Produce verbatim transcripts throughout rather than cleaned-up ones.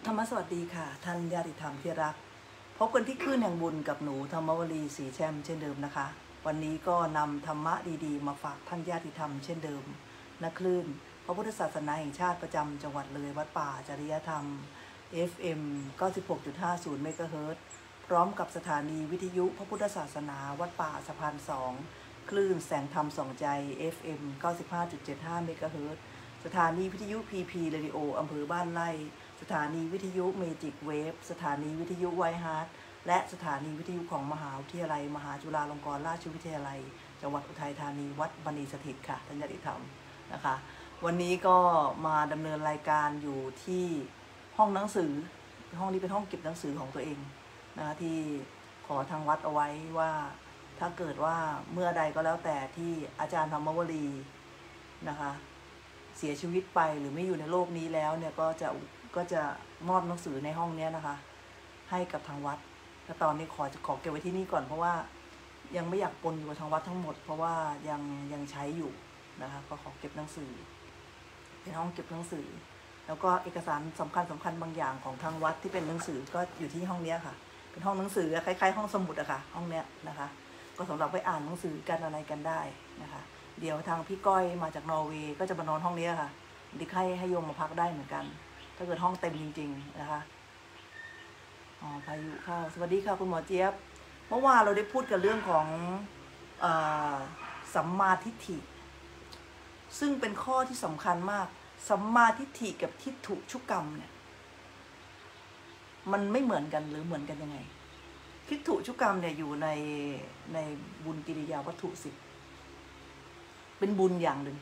ธรรมสวัสดีค่ะท่านญาติธรรมที่รักพบกันที่คลื่นแห่งบุญกับหนูธรรมวลีสีแช่มเช่นเดิมนะคะวันนี้ก็นำธรรมะดีๆมาฝากท่านญาติธรรมเช่นเดิมณคลื่นพระพุทธศาสนาแห่งชาติประจำจังหวัดเลยวัดป่าจริยธรรม เอฟ เอ็ม เก้าสิบหกจุดห้าศูนย์ เมกะเฮิรตซ์พร้อมกับสถานีวิทยุพระพุทธศาสนาวัดป่าสะพานสองคลื่นแสงธรรมส่องใจ เอฟ เอ็ม เก้าสิบห้าจุดเจ็ดห้า เมกะเฮิรตซ์สถานีวิทยุ พี พี Radio อำเภอบ้านไร่สถานีวิทยุเมจิกเวฟสถานีวิทยุไวฮาร์ทและสถานีวิทยุของมหาวิทยาลัยมหาจุฬาลงกรณราชวิทยาลัยจังหวัดอุทัยธานีวัดบณีสถิตค่ะท่านญาติธรรมนะคะวันนี้ก็มาดำเนินรายการอยู่ที่ห้องหนังสือห้องนี้เป็นห้องเก็บหนังสือของตัวเองนะคะที่ขอทางวัดเอาไว้ว่าถ้าเกิดว่าเมื่อใดก็แล้วแต่ที่อาจารย์ธรรมวลีนะคะเสียชีวิตไปหรือไม่อยู่ในโลกนี้แล้วเนี่ยก็จะก็จะมอบหนังสือในห้องนี้นะคะให้กับทางวัดแต่ตอนนี้ขอจะขอเก็บไว้ที่นี่ก่อนเพราะว่ายังไม่อยากปนอยู่กับทางวัดทั้งหมดเพราะว่ายังยังใช้อยู่นะคะก็ขอเก็บหนังสือเป็นห้องเก็บหนังสือแล้วก็เอกสารสำคัญสำคัญบางอย่างของทางวัดที่เป็นหนังสือก็อยู่ที่ห้องนี้ค่ะเป็นห้องหนังสือคล้ายๆห้องสมุดอะค่ะห้องเนี้ยนะคะก็สำหรับไปอ่านหนังสือกันอะไรกันได้นะคะเดี๋ยวทางพี่ก้อยมาจากนอร์เวย์ก็จะมานอนห้องนี้ค่ะดิให้ให้โยมมาพักได้เหมือนกันถ้าเกิดห้องเต็มจริงๆนะคะอ๋อพายุเข้าสวัสดีค่ะคุณหมอเจี๊ยบเมื่อวานเราได้พูดกันเรื่องของอ่าสัมมาทิฏฐิซึ่งเป็นข้อที่สำคัญมากสัมมาทิฏฐิกับทิฏฐุชุกรรมเนี่ยมันไม่เหมือนกันหรือเหมือนกันยังไงทิฏฐุชุกรรมเนี่ยอยู่ในในบุญกิริยาวัตถุสิบเป็นบุญอย่างหนึ่ง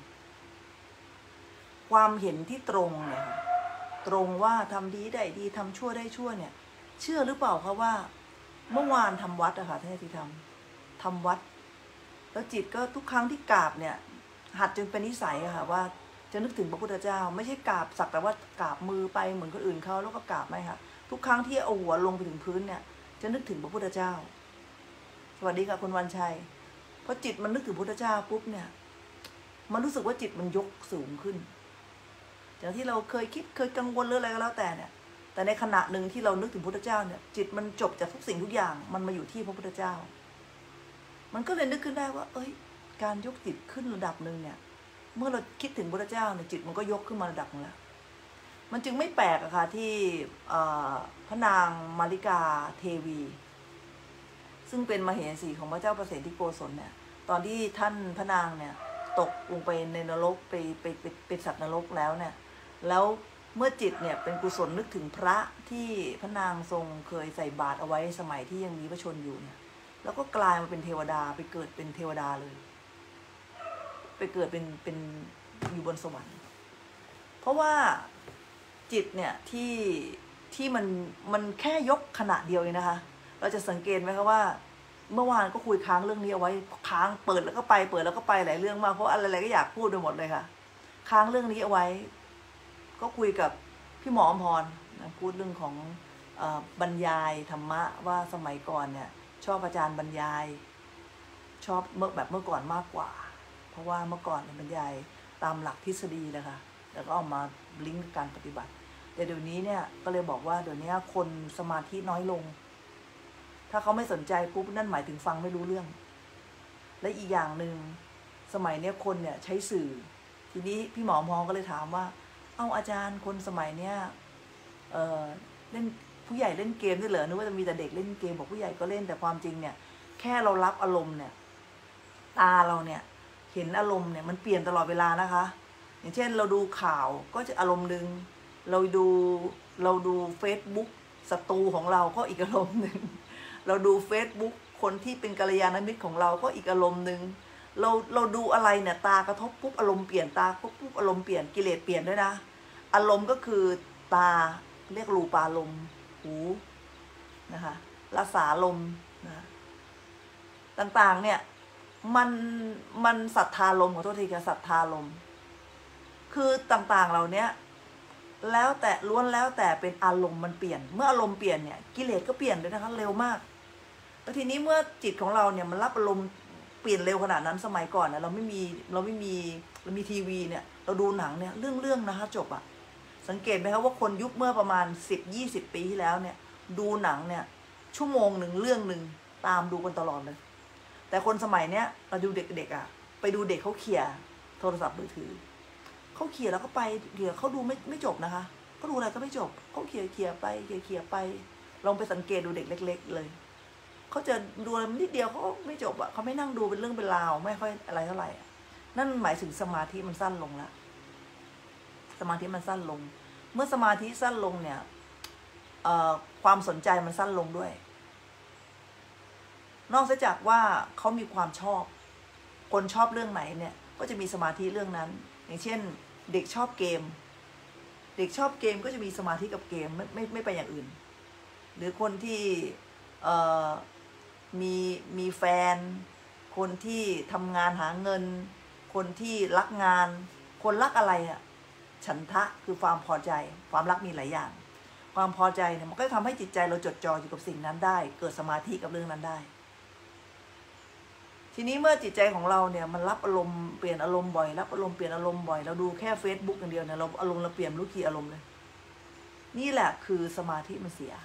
ความเห็นที่ตรงเนี่ยตรงว่าทำดีได้ดีทำชั่วได้ชั่วเนี่ยเชื่อหรือเปล่าคะว่าเมื่อวานทำวัดอะค่ะท่านที่ทำทำวัดแล้วจิตก็ทุกครั้งที่กราบเนี่ยหัดจนเป็นนิสัยอะค่ะว่าจะนึกถึงพระพุทธเจ้าไม่ใช่กราบสักแต่ว่ากราบมือไปเหมือนคนอื่นเขาแล้วก็กราบไม่ค่ะทุกครั้งที่เอาหัวลงไปถึงพื้นเนี่ยจะนึกถึงพระพุทธเจ้าสวัสดีค่ะคุณวันชัยพอจิตมันนึกถึงพระพุทธเจ้าปุ๊บเนี่ยมันรู้สึกว่าจิตมันยกสูงขึ้นจากที่เราเคยคิดเคยกังวลหรืออะไรก็แล้วแต่เนี่ยแต่ในขณะหนึ่งที่เรานึกถึงพระพุทธเจ้าเนี่ยจิตมันจบจากทุกสิ่งทุกอย่างมันมาอยู่ที่พระพุทธเจ้ามันก็เลยนึกขึ้นได้ว่าเอ้ยการยกจิตขึ้นระดับหนึ่งเนี่ยเมื่อเราคิดถึงพระพุทธเจ้าเนี่ยจิตมันก็ยกขึ้นมาระดับนึงแล้วมันจึงไม่แปลกอะค่ะที่พระนางมาริกาเทวีซึ่งเป็นมเหสีของพระเจ้าประเสนที่โกศลเนี่ยตอนที่ท่านพระนางเนี่ยตกลงไปในนรกไปไปเป็นสัตว์นรกแล้วเนี่ยแล้วเมื่อจิตเนี่ยเป็นกุศลนึกถึงพระที่พระนางทรงเคยใส่บาตรเอาไว้สมัยที่ยังมีพระชนอยู่เนี่ยแล้วก็กลายมาเป็นเทวดาไปเกิดเป็นเทวดาเลยไปเกิดเป็นเป็นอยู่บนสวรรค์เพราะว่าจิตเนี่ยที่ที่มันมันแค่ยกขณะเดียวเองนะคะเราจะสังเกตไหมคะว่าเมื่อวานก็คุยค้างเรื่องนี้เอาไว้ค้างเปิดแล้วก็ไปเปิดแล้วก็ไปหลายเรื่องมากเพราะอะไรๆก็อยากพูดไปหมดเลยค่ะค้างเรื่องนี้เอาไว้ก็คุยกับพี่หมออมพรนะพูดเรื่องของเอ่อบรรยายธรรมะว่าสมัยก่อนเนี่ยชอบอาจารย์บรรยายชอบเมื่อแบบเมื่อก่อนมากกว่าเพราะว่าเมื่อก่อนบรรยายตามหลักทฤษฎีเลยค่ะแล้วก็เอามาลิงก์กับการปฏิบัติแต่เดี๋ยวนี้เนี่ยก็เลยบอกว่าเดี๋ยวนี้คนสมาธิน้อยลงถ้าเขาไม่สนใจปุ๊บนั่นหมายถึงฟังไม่รู้เรื่องและอีกอย่างหนึ่งสมัยเนี้ยคนเนี่ยใช้สื่อทีนี้พี่หมอมองก็เลยถามว่าเอ้าอาจารย์คนสมัยเนี้ยเออเล่นผู้ใหญ่เล่นเกมด้วยเหรอนึกว่าจะมีแต่เด็กเล่นเกมบอกผู้ใหญ่ก็เล่นแต่ความจริงเนี่ยแค่เรารับอารมณ์เนี่ยตาเราเนี่ยเห็นอารมณ์เนี่ยมันเปลี่ยนตลอดเวลานะคะอย่างเช่นเราดูข่าวก็จะอารมณ์นึงเราดูเราดูเฟซบุ๊กศัตรูของเราก็อีกอารมณ์หนึ่งเราดูเฟซบุ๊กคนที่เป็นกัลยาณมิตรของเราก็อีกอารมณ์หนึ่งเราเราดูอะไรเนี่ยตากระทบปุ๊บอารมณ์เปลี่ยนตาปุ๊บปุ๊บอารมณ์เปลี่ยนกิเลสเปลี่ยนด้วยนะอารมณ์ก็คือตาเรียกรูปารมณ์หูนะคะรสารมณ์นะต่างๆเนี่ยมันมันศรัทธาลมขอโทษทีค่ะศรัทธาลมคือต่างๆเราเนี้ยแล้วแต่ล้วนแล้วแต่เป็นอารมณ์มันเปลี่ยนเมื่ออารมณ์เปลี่ยนเนี่ยกิเลสก็เปลี่ยนด้วยนะคะเร็วมากแล้วทีนี้เมื่อจิตของเราเนี่ยมันรับอารมณ์เปลี่ยนเร็วขนาดนั้นสมัยก่อนนะเราไม่มีเราไม่มีเรามีทีวีเนี่ยเราดูหนังเนี่ยเรื่องเรื่องนะคะจบอะสังเกตไหมครับว่าคนยุคเมื่อประมาณสิบยี่สิบปีที่แล้วเนี่ยดูหนังเนี่ยชั่วโมงหนึ่งเรื่องหนึ่งตามดูกันตลอดเลยแต่คนสมัยเนี้ยเราดูเด็กๆอ่ะไปดูเด็กเขาเขี่ยโทรศัพท์มือถือเขาเขี่ยแล้วก็ไปเขี่ยเขาดูไม่ไม่จบนะคะเขาดูอะไรก็ไม่จบเขาเขี่ยเขี่ยไปเขี่ยเขี่ยไปลองไปสังเกตดูเด็กเล็กๆเลยเขาจะดูอะไรนิดเดียวเขาไม่จบอ่ะเขาไม่นั่งดูเป็นเรื่องเป็นราวไม่ค่อยอะไรเท่าไหร่นั่นหมายถึงสมาธิมันสั้นลงแล้วสมาธิมันสั้นลงเมื่อสมาธิสั้นลงเนี่ยความสนใจมันสั้นลงด้วยนอกจากว่าเขามีความชอบคนชอบเรื่องไหนเนี่ยก็จะมีสมาธิเรื่องนั้นอย่างเช่นเด็กชอบเกมเด็กชอบเกมก็จะมีสมาธิกับเกมไม่ไม่ไม่ไปอย่างอื่นหรือคนที่มีมีแฟนคนที่ทำงานหาเงินคนที่รักงานคนรักอะไรอ่ะฉันทะคือความพอใจความรักมีหลายอย่างความพอใจเนี่ยมันก็ทำให้จิตใจเราจดจ่ออยู่กับสิ่งนั้นได้เกิดสมาธิกับเรื่องนั้นได้ทีนี้เมื่อจิตใจของเราเนี่ยมันรับอารมณ์เปลี่ยนอารมณ์บ่อยรับอารมณ์เปลี่ยนอารมณ์บ่อยเราดูแค่ Facebook อย่างเดียวเนี่ยเราอารมณ์เราเปลี่ยนรู้กี่อารมณ์เลยนี่แหละคือสมาธิมันเสีย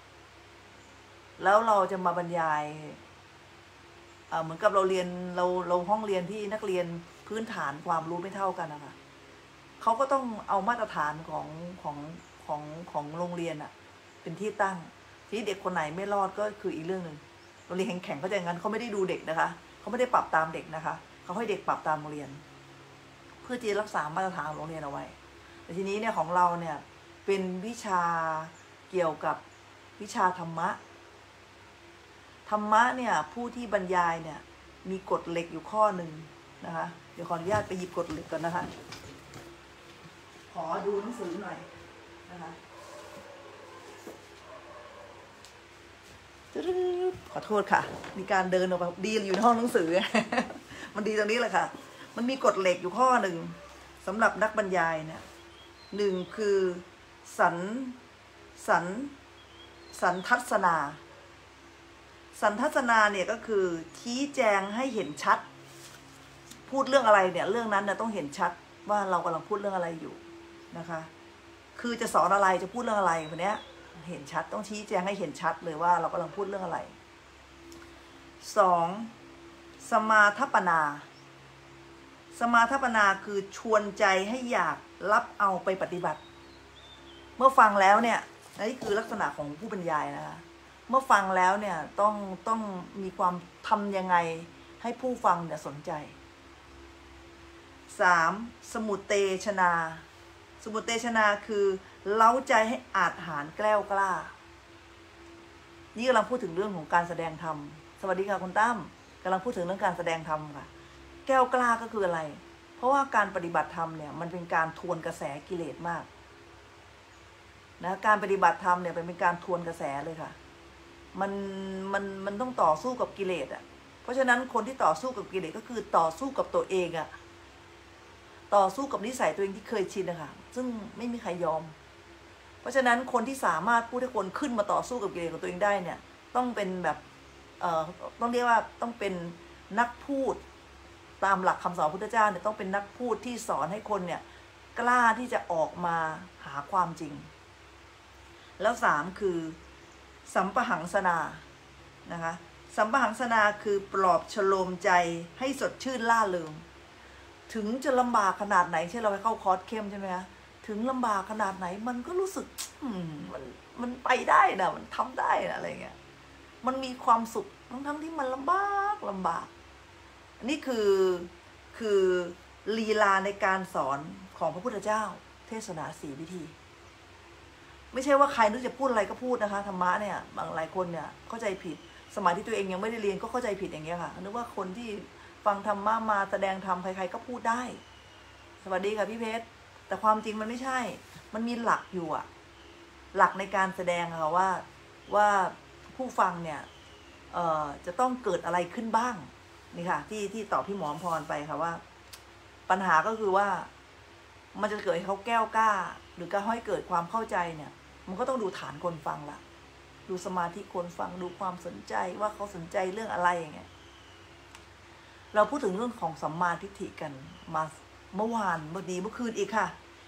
แล้วเราจะมาบรรยายเหมือนกับเราเรียนเราเราห้องเรียนที่นักเรียนพื้นฐานความรู้ไม่เท่ากันนะคะเขาก็ต้องเอามาตรฐานของของของของโรงเรียนอะเป็นที่ตั้งที่เด็กคนไหนไม่รอดก็คืออีกเรื่องหนึ่งโรงเรียนแข่งๆก็จะอย่างนั้นเขาไม่ได้ดูเด็กนะคะเขาไม่ได้ปรับตามเด็กนะคะเขาให้เด็กปรับตามโรงเรียนเพื่อที่จะรักษามาตรฐานของโรงเรียนเอาไว้แต่ทีนี้เนี่ยของเราเนี่ยเป็นวิชาเกี่ยวกับวิชาธรรมะธรรมะเนี่ยผู้ที่บรรยายเนี่ยมีกฎเหล็กอยู่ข้อหนึ่งนะคะเดี๋ยวขออนุญาตไปหยิบกฎเหล็กก่อนนะคะขอดูหนังสือหน่อยนะคะขอโทษค่ะมีการเดินออกมาดีอยู่ในห้องหนังสือ มันดีตรงนี้แหละค่ะมันมีกฎเหล็กอยู่ข้อหนึ่งสำหรับนักบรรยายเนี่ยหนึ่งคือสันสันสันทัศนาสันทัศนาเนี่ยก็คือชี้แจงให้เห็นชัดพูดเรื่องอะไรเนี่ยเรื่องนั้นเนี่ยต้องเห็นชัดว่าเรากำลังพูดเรื่องอะไรอยู่นะคะคือจะสอนอะไรจะพูดเรื่องอะไรวันนี้เห็นชัดต้องชี้แจงให้เห็นชัดเลยว่าเรากำลังพูดเรื่องอะไรสองสมาทัปนาสมาทัปนาคือชวนใจให้อยากรับเอาไปปฏิบัติเมื่อฟังแล้วเนี่ยนี่คือลักษณะของผู้บรรยายนะคะเมื่อฟังแล้วเนี่ยต้องต้องมีความทำยังไงให้ผู้ฟังเนี่ยสนใจสามสมุตเตชนาสมุตเตชนาคือเล้าใจให้อาจหาญแกล้วกล้านี่กำลังพูดถึงเรื่องของการแสดงธรรมสวัสดีค่ะคุณตั้มกำลังพูดถึงเรื่องการแสดงธรรมค่ะแกล้วกล้าก็คืออะไรเพราะว่าการปฏิบัติธรรมเนี่ยมันเป็นการทวนกระแสกิเลสมากนะการปฏิบัติธรรมเนี่ยเป็นการทวนกระแสเลยค่ะมันมันมันต้องต่อสู้กับกิเลสอ่ะเพราะฉะนั้นคนที่ต่อสู้กับกิเลสก็คือต่อสู้กับตัวเองอ่ะต่อสู้กับนิสัยตัวเองที่เคยชินนะคะซึ่งไม่มีใครยอมเพราะฉะนั้นคนที่สามารถพูดให้คนขึ้นมาต่อสู้กับกิเลสของตัวเองได้เนี่ยต้องเป็นแบบเอ่อต้องเรียกว่าต้องเป็นนักพูดตามหลักคำสอนพระพุทธเจ้าเนี่ยต้องเป็นนักพูดที่สอนให้คนเนี่ยกล้าที่จะออกมาหาความจริงแล้วสามคือสัมปหังสนานะคะสัมปหังสนาคือปลอบฉโลมใจให้สดชื่นล่าเริงถึงจะลำบากขนาดไหนเช่นเราไปเข้าคอร์สเข้มใช่ไหมคะถึงลำบากขนาดไหนมันก็รู้สึกมันมันไปได้นะมันทำได้นะอะไรเงี้ยมันมีความสุขทั้งทั้งที่มันลำบากลำบากนี่คือคือลีลาในการสอนของพระพุทธเจ้าเทศนาสี่วิธีไม่ใช่ว่าใครนึกจะพูดอะไรก็พูดนะคะธรรมะเนี่ยบางหลายคนเนี่ยเข้าใจผิดสมัยที่ตัวเองยังไม่ได้เรียนก็เข้าใจผิดอย่างเงี้ยค่ะนึกว่าคนที่ฟังธรรมะมาแสดงธรรมใครๆก็พูดได้สวัสดีค่ะพี่เพชรแต่ความจริงมันไม่ใช่มันมีหลักอยู่อะหลักในการแสดงค่ะว่าว่าผู้ฟังเนี่ยเอ่อจะต้องเกิดอะไรขึ้นบ้างนี่ค่ะที่ที่ตอบพี่หมอมพรไปค่ะว่าปัญหาก็คือว่ามันจะเกิดให้เขาแก้วกล้าหรือก็ให้เกิดความเข้าใจเนี่ยมันก็ต้องดูฐานคนฟังละดูสมาธิคนฟังดูความสนใจว่าเขาสนใจเรื่องอะไรอย่างเงี้ยเราพูดถึงเรื่องของสัมมาทิฏฐิกันมาเมื่อวานเมื่อดีเมื่อคืนอีกค่ะ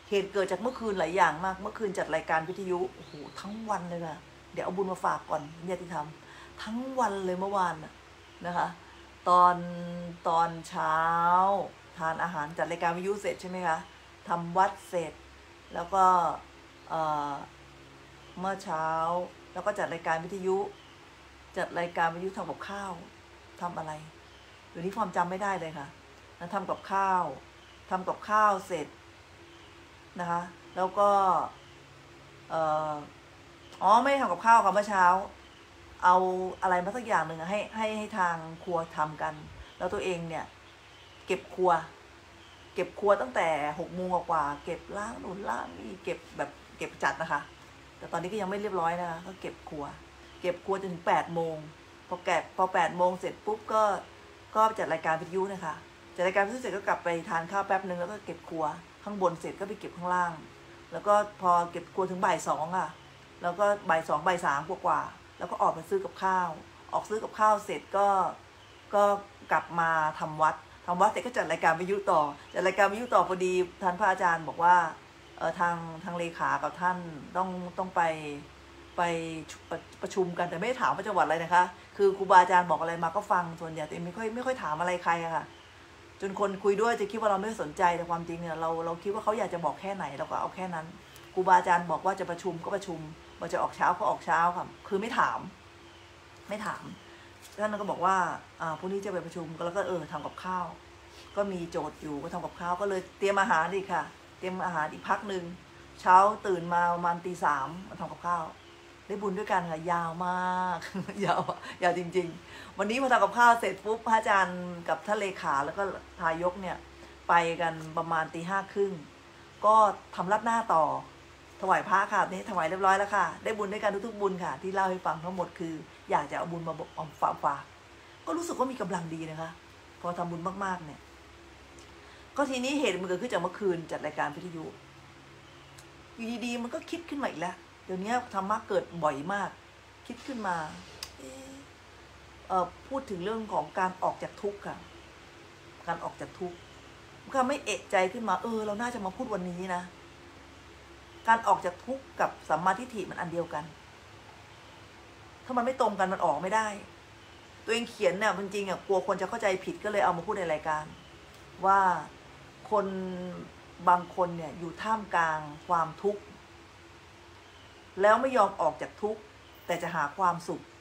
เหตุเกิดจากเมื่อคืนหลายอย่างมากเมื่อคืนจัดรายการวิทยุโอ้โหทั้งวันเลยค่ะเดี๋ยวเอาบุญมาฝากก่อนญาติธรรมทั้งวันเลยเมื่อวานนะคะตอนตอนเช้าทานอาหารจัดรายการวิทยุเสร็จใช่ไหมคะทำวัดเสร็จแล้วก็เเมื่อเช้าแล้วก็จัดรายการวิทยุจัดรายการวิทยุทำกับข้าวทำอะไรเดี๋ยวนี้ความจำไม่ได้เลยค่ะทำกับข้าวทำกับข้าวเสร็จนะคะแล้วก็เอ่ออ๋อไม่ทำกับข้าวค่ะเมื่อเช้าเอาอะไรมาสักอย่างหนึ่งให้ให้ให้ทางครัวทำกันแล้วตัวเองเนี่ยเก็บครัวเก็บครัวตั้งแต่หกโมงกว่าเก็บล้างหนุนล้างนี่เก็บแบบเก็บจัดนะคะแต่ตอนนี้ก็ยังไม่เรียบร้อยนะคะก็เก็บครัวเก็บครัวจนถึงแปดโมงพอแกะพอแปดโมงเสร็จปุ๊บก็ก็จัดรายการวิทยุนะคะจัดรายการวิทยุเสร็จก็กลับไปทานข้าวแป๊บนึงแล้วก็เก็บครัวข้างบนเสร็จก็ไปเก็บข้างล่างแล้วก็พอเก็บครัวถึงบ่ายสองอ่ะแล้วก็บ่ายสองบ่ายสามกว่าๆแล้วก็ออกไปซื้อกับข้าวออกซื้อกับข้าวเสร็จก็ก็กลับมาทำวัดทำวัดเสร็จก็จัดรายการวิทยุต่อจัดรายการวิทยุต่อพอดีท่านพระอาจารย์บอกว่าเออทางทางเลขากับท่านต้องต้องไปไปประชุมกันแต่ไม่ถามว่าจังหวัดอะไรนะคะคือครูบาอาจารย์บอกอะไรมาก็ฟังส่วนใหญ่แต่ไม่ค่อยไม่ค่อยถามอะไรใครอะค่ะจนคนคุยด้วยจะคิดว่าเราไม่สนใจแต่ความจริงเนี่ยเราเราคิดว่าเขาอยากจะบอกแค่ไหนเราก็เอาแค่นั้นครูบาอาจารย์บอกว่าจะประชุมก็ประชุมว่าจะออกเช้าก็ออกเช้าค่ะคือไม่ถามไม่ถามท่านก็บอกว่าอ่าพรุ่งนี้จะไปประชุมก็แล้วก็เออทำกับข้าวก็มีโจทย์อยู่ก็ทำกับข้าวก็เลยเตรียมอาหารอีกค่ะเตรียมอาหารอีกพักหนึ่งเช้าตื่นมาประมาณตีสามมาทำกับข้าวได้บุญด้วยกันค่ะยาวมากยาวยาวจริงๆวันนี้พอทำกับข้าวเสร็จปุ๊บพระอาจารย์กับท่านเลขาแล้วก็ทายกเนี่ยไปกันประมาณตีห้าครึ่งก็ทำรัดหน้าต่อถวายพระค่ะนี่ถวายเรียบร้อยแล้วค่ะได้บุญด้วยกันทุกๆบุญค่ะที่เล่าให้ฟังทั้งหมดคืออยากจะเอาบุญมาบอกฝากฝากก็รู้สึกว่ามีกำลังดีนะคะพอทำบุญมากๆเนี่ยก็ทีนี้เหตุมันเกิดขึ้นจากเมื่อคืนจัดรายการวิทยุอยู่ดีๆมันก็คิดขึ้นมาอีกแล้วเดี๋ยวนี้ธรรมะเกิดบ่อยมากคิดขึ้นมาเอ่อพูดถึงเรื่องของการออกจากทุกข์ค่ะการออกจากทุกข์ก็ไม่เอะใจขึ้นมาเออเราน่าจะมาพูดวันนี้นะการออกจากทุกข์กับสัมมาทิฏฐิมันอันเดียวกันถ้ามันไม่ตรงกันมันออกไม่ได้ตัวเองเขียนเนี่ยจริงๆอ่ะกลัวคนจะเข้าใจผิดก็เลยเอามาพูดในรายการว่าคนบางคนเนี่ยอยู่ท่ามกลางความทุกข์แล้วไม่ยอมออกจากทุกข์แต่จะหาความสุข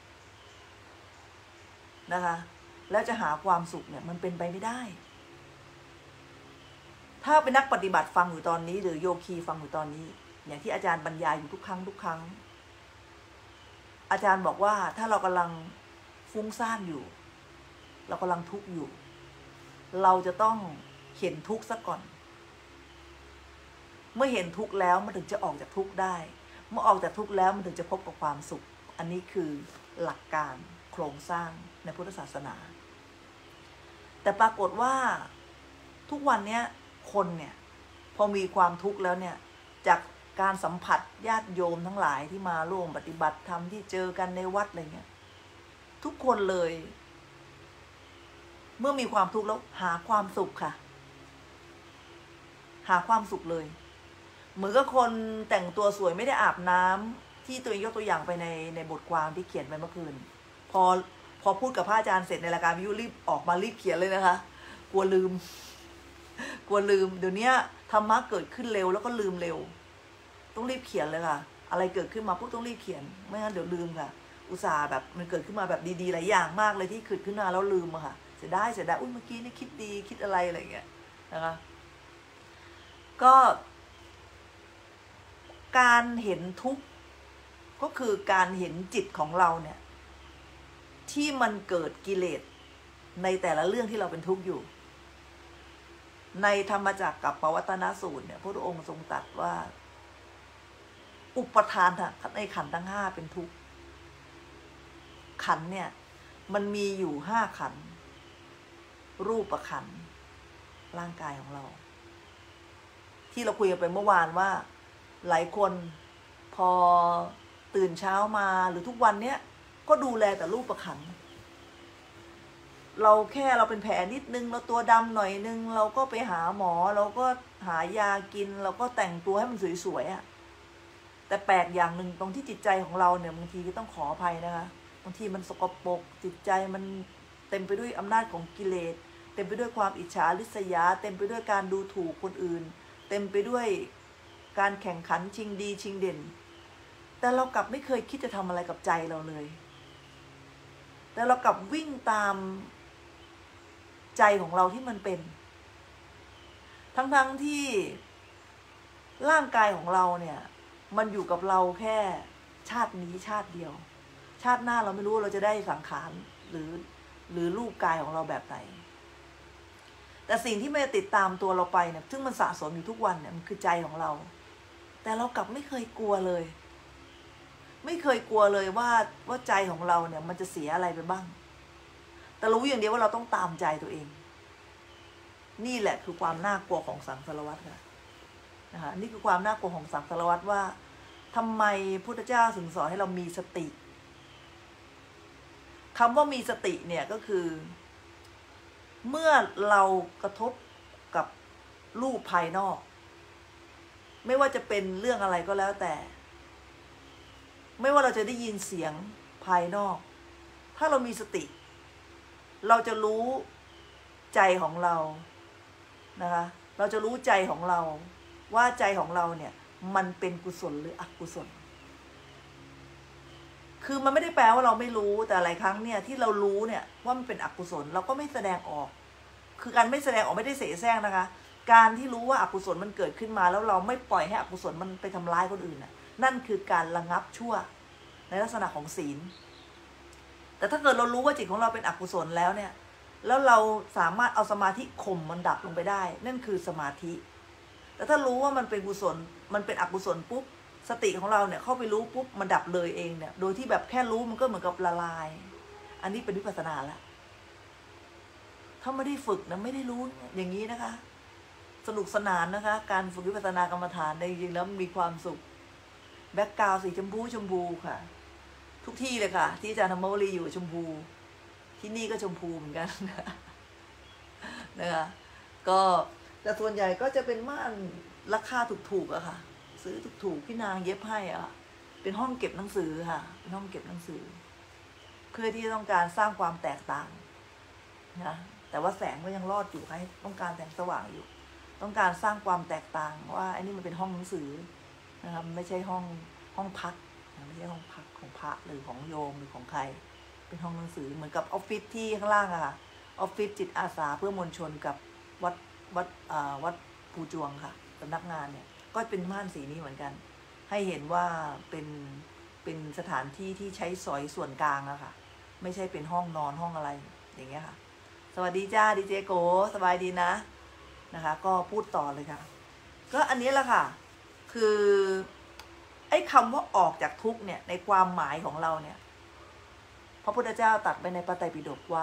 นะคะแล้วจะหาความสุขเนี่ยมันเป็นไปไม่ได้ถ้าเป็นนักปฏิบัติฟังอยู่ตอนนี้หรือโยคีฟังอยู่ตอนนี้อย่างที่อาจารย์บรรยายอยู่ทุกครั้งทุกครั้งอาจารย์บอกว่าถ้าเรากำลังฟุ้งซ่านอยู่เรากำลังทุกข์อยู่เราจะต้องเห็นทุกข์ซะก่อนเมื่อเห็นทุกข์แล้วมันถึงจะออกจากทุกข์ได้เมื่อออกจากทุกข์แล้วมันถึงจะพบกับความสุขอันนี้คือหลักการโครงสร้างในพุทธศาสนาแต่ปรากฏว่าทุกวันนี้คนเนี่ยพอมีความทุกข์แล้วเนี่ยจากการสัมผัสญาติโยมทั้งหลายที่มาร่วมปฏิบัติธรรมที่เจอกันในวัดอะไรเงี้ยทุกคนเลยเมื่อมีความทุกข์แล้วหาความสุขค่ะหาความสุขเลยเหมือนกับคนแต่งตัวสวยไม่ได้อาบน้ำที่ตัวเองยกตัวอย่างไปในในบทความที่เขียนไปเมื่อคืนพอพอพูดกับพระอาจารย์เสร็จในรายการวิทยุรีบออกมารีบเขียนเลยนะคะกลัวลืมกลัวลืมเดี๋ยวนี้ธรรมะเกิดขึ้นเร็วแล้วก็ลืมเร็วต้องรีบเขียนเลยค่ะอะไรเกิดขึ้นมาปุ๊บต้องรีบเขียนไม่งั้นเดี๋ยวลืมค่ะอุตส่าห์แบบมันเกิดขึ้นมาแบบดีๆหลายอย่างมากเลยที่เกิดขึ้นมาแล้วลืมอะค่ะเสียดายเสียดายอุ้ยเมื่อกี้นี่คิดดีคิดอะไรอะไรอย่างเงี้ยนะคะก็การเห็นทุกข์ก็คือการเห็นจิตของเราเนี่ยที่มันเกิดกิเลสในแต่ละเรื่องที่เราเป็นทุกข์อยู่ในธรรมจักรกับปวัตตนสูตรเนี่ยพระองค์ทรงตรัสว่าอุปทานในขันธ์ทั้งห้าเป็นทุกข์ขันธ์เนี่ยมันมีอยู่ห้าขันธ์รูปขันธ์ร่างกายของเราที่เราคุยกันไปเมื่อวานว่าหลายคนพอตื่นเช้ามาหรือทุกวันเนี้ยก็ดูแลแต่รูปขันธ์เราแค่เราเป็นแผลนิดนึงเราตัวดำหน่อยนึงเราก็ไปหาหมอเราก็หายากินเราก็แต่งตัวให้มันสวยๆอะแต่แปลกอย่างหนึ่งตรงที่จิตใจของเราเนี่ยบางทีก็ต้องขออภัยนะคะบางทีมันสกปรกจิตใจมันเต็มไปด้วยอำนาจของกิเลสเต็มไปด้วยความอิจฉาริษยาเต็มไปด้วยการดูถูกคนอื่นเต็มไปด้วยการแข่งขันชิงดีชิงเด่นแต่เรากลับไม่เคยคิดจะทำอะไรกับใจเราเลยแต่เรากลับวิ่งตามใจของเราที่มันเป็นทั้งๆที่ร่างกายของเราเนี่ยมันอยู่กับเราแค่ชาตินี้ชาติเดียวชาติหน้าเราไม่รู้เราจะได้สังขารหรือหรือรูปกายของเราแบบไหนแต่สิ่งที่มันติดตามตัวเราไปเนี่ยซึ่งมันสะสมอยู่ทุกวันเนี่ยมันคือใจของเราแต่เรากลับไม่เคยกลัวเลยไม่เคยกลัวเลยว่าว่าใจของเราเนี่ยมันจะเสียอะไรไปบ้างแต่รู้อย่างเดียวว่าเราต้องตามใจตัวเองนี่แหละคือความน่ากลัวของสังสารวัฏค่ะนะคะนี่คือความน่ากลัวของสังสารวัฏว่าทำไมพุทธเจ้าถึงสอนให้เรามีสติคำว่ามีสติเนี่ยก็คือเมื่อเรากระทบกับรูปภายนอกไม่ว่าจะเป็นเรื่องอะไรก็แล้วแต่ไม่ว่าเราจะได้ยินเสียงภายนอกถ้าเรามีสติเราจะรู้ใจของเรานะคะเราจะรู้ใจของเราว่าใจของเราเนี่ยมันเป็นกุศลหรืออกุศลคือมันไม่ได้แปลว่าเราไม่รู้แต่หลายครั้งเนี่ยที่เรารู้เนี่ยว่ามันเป็นอกุศลเราก็ไม่แสดงออกคือการไม่แสดงออกไม่ได้เสแสร้งนะคะการที่รู้ว่าอกุศลมันเกิดขึ้นมาแล้วเราไม่ปล่อยให้อกุศลมันไปทำร้ายคนอื่นน่ะนั่นคือการระงับชั่วในลักษณะของศีลแต่ถ้าเกิดเรารู้ว่าจิตของเราเป็นอกุศลแล้วเนี่ยแล้วเราสามารถเอาสมาธิข่มมันดับลงไปได้นั่นคือสมาธิแต่ถ้ารู้ว่ามันเป็นกุศลมันเป็นอกุศลปุ๊บสติของเราเนี่ยเข้าไปรู้ปุ๊บมันดับเลยเองเนี่ยโดยที่แบบแค่รู้มันก็เหมือนกับละลายอันนี้เป็นวิปัสสนาละถ้าไม่ได้ฝึกนะไม่ได้รู้อย่างนี้นะคะสนุกสนานนะคะการฝึกวิปัสสนากรรมฐานในจริงแล้วมีความสุขแบ็คกราวด์สีชมพูชมพูค่ะทุกที่เลยค่ะที่อาจารย์ธรรมวลีอยู่ชมพูที่นี่ก็ชมพูเหมือนกันนะคะก็แต่ส่วนใหญ่ก็จะเป็นม่านราคาถูกๆอะค่ะซื้อถูกๆพี่นางเย็บให้อะเป็นห้องเก็บหนังสือค่ะเป็นห้องเก็บหนังสือเพื่อที่ต้องการสร้างความแตกต่างนะแต่ว่าแสงก็ยังรอดอยู่ให้ต้องการแสงสว่างอยู่ต้องการสร้างความแตกต่างว่าไอ้นี่มันเป็นห้องหนังสือนะครับไม่ใช่ห้องห้องพักไม่ใช่ห้องพักของพระหรือของโยมหรือของใครเป็นห้องหนังสือเหมือนกับออฟฟิศที่ข้างล่างอะค่ะออฟฟิศจิตอาสาเพื่อมวลชนกับวัดวัดอ่าวัดภูจวงค่ะสำนักงานเนี่ยก็เป็นม่านสีนี้เหมือนกันให้เห็นว่าเป็นเป็นสถานที่ที่ใช้สอยส่วนกลางอะค่ะไม่ใช่เป็นห้องนอนห้องอะไรอย่างเงี้ยค่ะสวัสดีจ้าดีเจโกสบายดีนะนะคะก็พูดต่อเลยค่ะก็อันนี้แหละค่ะคือไอ้คำว่าออกจากทุกข์เนี่ยในความหมายของเราเนี่ยพระพุทธเจ้าตรัสไปในพระไตรปิฎกว่า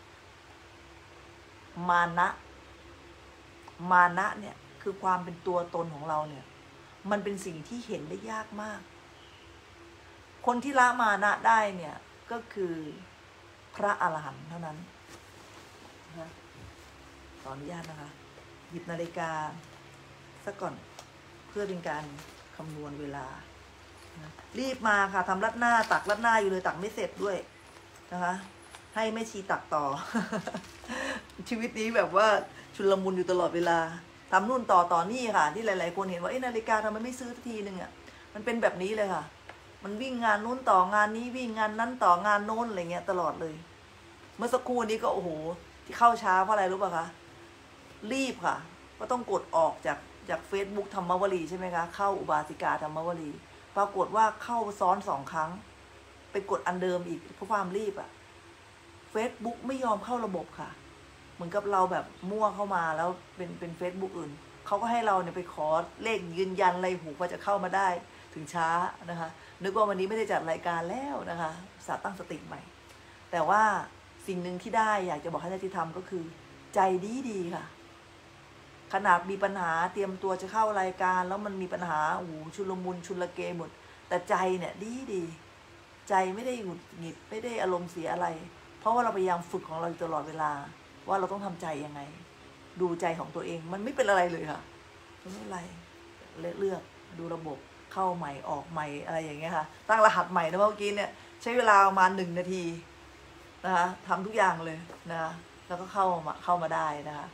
มานะมานะเนี่ยคือความเป็นตัวตนของเราเนี่ยมันเป็นสิ่งที่เห็นได้ยากมากคนที่ละมานะได้เนี่ยก็คือพระอรหันต์เท่านั้นนะขออนุญาตนะคะหยิบนาฬิกาสักก่อนเพื่อเป็นการคำนวณเวลานะรีบมาค่ะทำรัดหน้าตักรัดหน้าอยู่เลยตักไม่เสร็จด้วยนะคะให้แม่ชีตักต่อ ชีวิตนี้แบบว่าชุลมุนอยู่ตลอดเวลาทำนู่นต่อต่อนี่ค่ะที่หลายๆคนเห็นว่าเอ๊ะนาฬิกาทำไมไม่ซื้อทีนึงอ่ะมันเป็นแบบนี้เลยค่ะมันวิ่งงานนู้นต่องานนี้วิ่งงานนั้นต่องานโน้นอะไรเงี้ยตลอดเลยเมื่อสักครู่นี้ก็โอ้โหที่เข้าช้าเพราะอะไรรู้ป่ะคะรีบค่ะก็ต้องกดออกจากจาก Facebook ธรรมวลีใช่ไหมคะเข้าอุบาสิกาธรรมวลีปรากฏว่าเข้าซ้อนสองครั้งไปกดอันเดิมอีกเพราะความรีบอ่ะ Facebook ไม่ยอมเข้าระบบค่ะเหมือนกับเราแบบมั่วเข้ามาแล้วเป็นเป็น Facebook อื่นเขาก็ให้เราเนี่ยไปขอเลขยืนยันอะไรหูพอจะเข้ามาได้ถึงช้านะคะนึกว่าวันนี้ไม่ได้จัดรายการแล้วนะคะสาตั้งสติใหม่แต่ว่าสิ่งหนึ่งที่ได้อยากจะบอกให้ญาติธรรมก็คือใจดีดีค่ะขนาดมีปัญหาเตรียมตัวจะเข้ารายการแล้วมันมีปัญหาโอ้โหชุลมุนชุลเกหมดแต่ใจเนี่ยดีดีใจไม่ได้หงุดหงิดไม่ได้อารมณ์เสียอะไรเพราะว่าเราพยายามฝึกของเราอยู่ตลอดเวลาว่าเราต้องทำใจยังไงดูใจของตัวเองมันไม่เป็นอะไรเลยค่ะไม่เป็นไรเลือกดูระบบเข้าใหม่ออกใหม่อะไรอย่างเงี้ยค่ะตั้งรหัสใหม่นะเมื่อกี้เนี่ยใช้เวลาประมาณหนึ่งนาทีนะคะทำทุกอย่างเลยนะคะแล้วก็เข้ามาเข้ามาได้นะคะ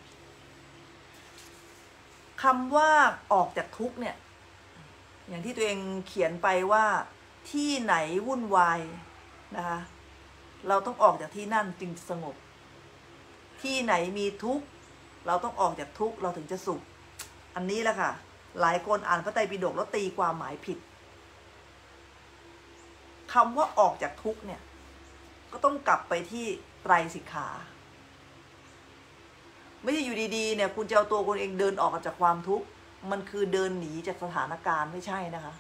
คำว่าออกจากทุกข์เนี่ยอย่างที่ตัวเองเขียนไปว่าที่ไหนวุ่นวายนะคะเราต้องออกจากที่นั่นจึงสงบที่ไหนมีทุกข์เราต้องออกจากทุกข์เราถึงจะสุขอันนี้แหละค่ะหลายคนอ่านพระไตรปิฎกแล้วตีความหมายผิดคำว่าออกจากทุกข์เนี่ยก็ต้องกลับไปที่ไตรสิกขาไม่ใช่อยู่ดีๆเนี่ยคุณจะเอาตัวคุณเองเดินออกจากความทุกข์มันคือเดินหนีจากสถานการณ์ไม่ใช่นะคะ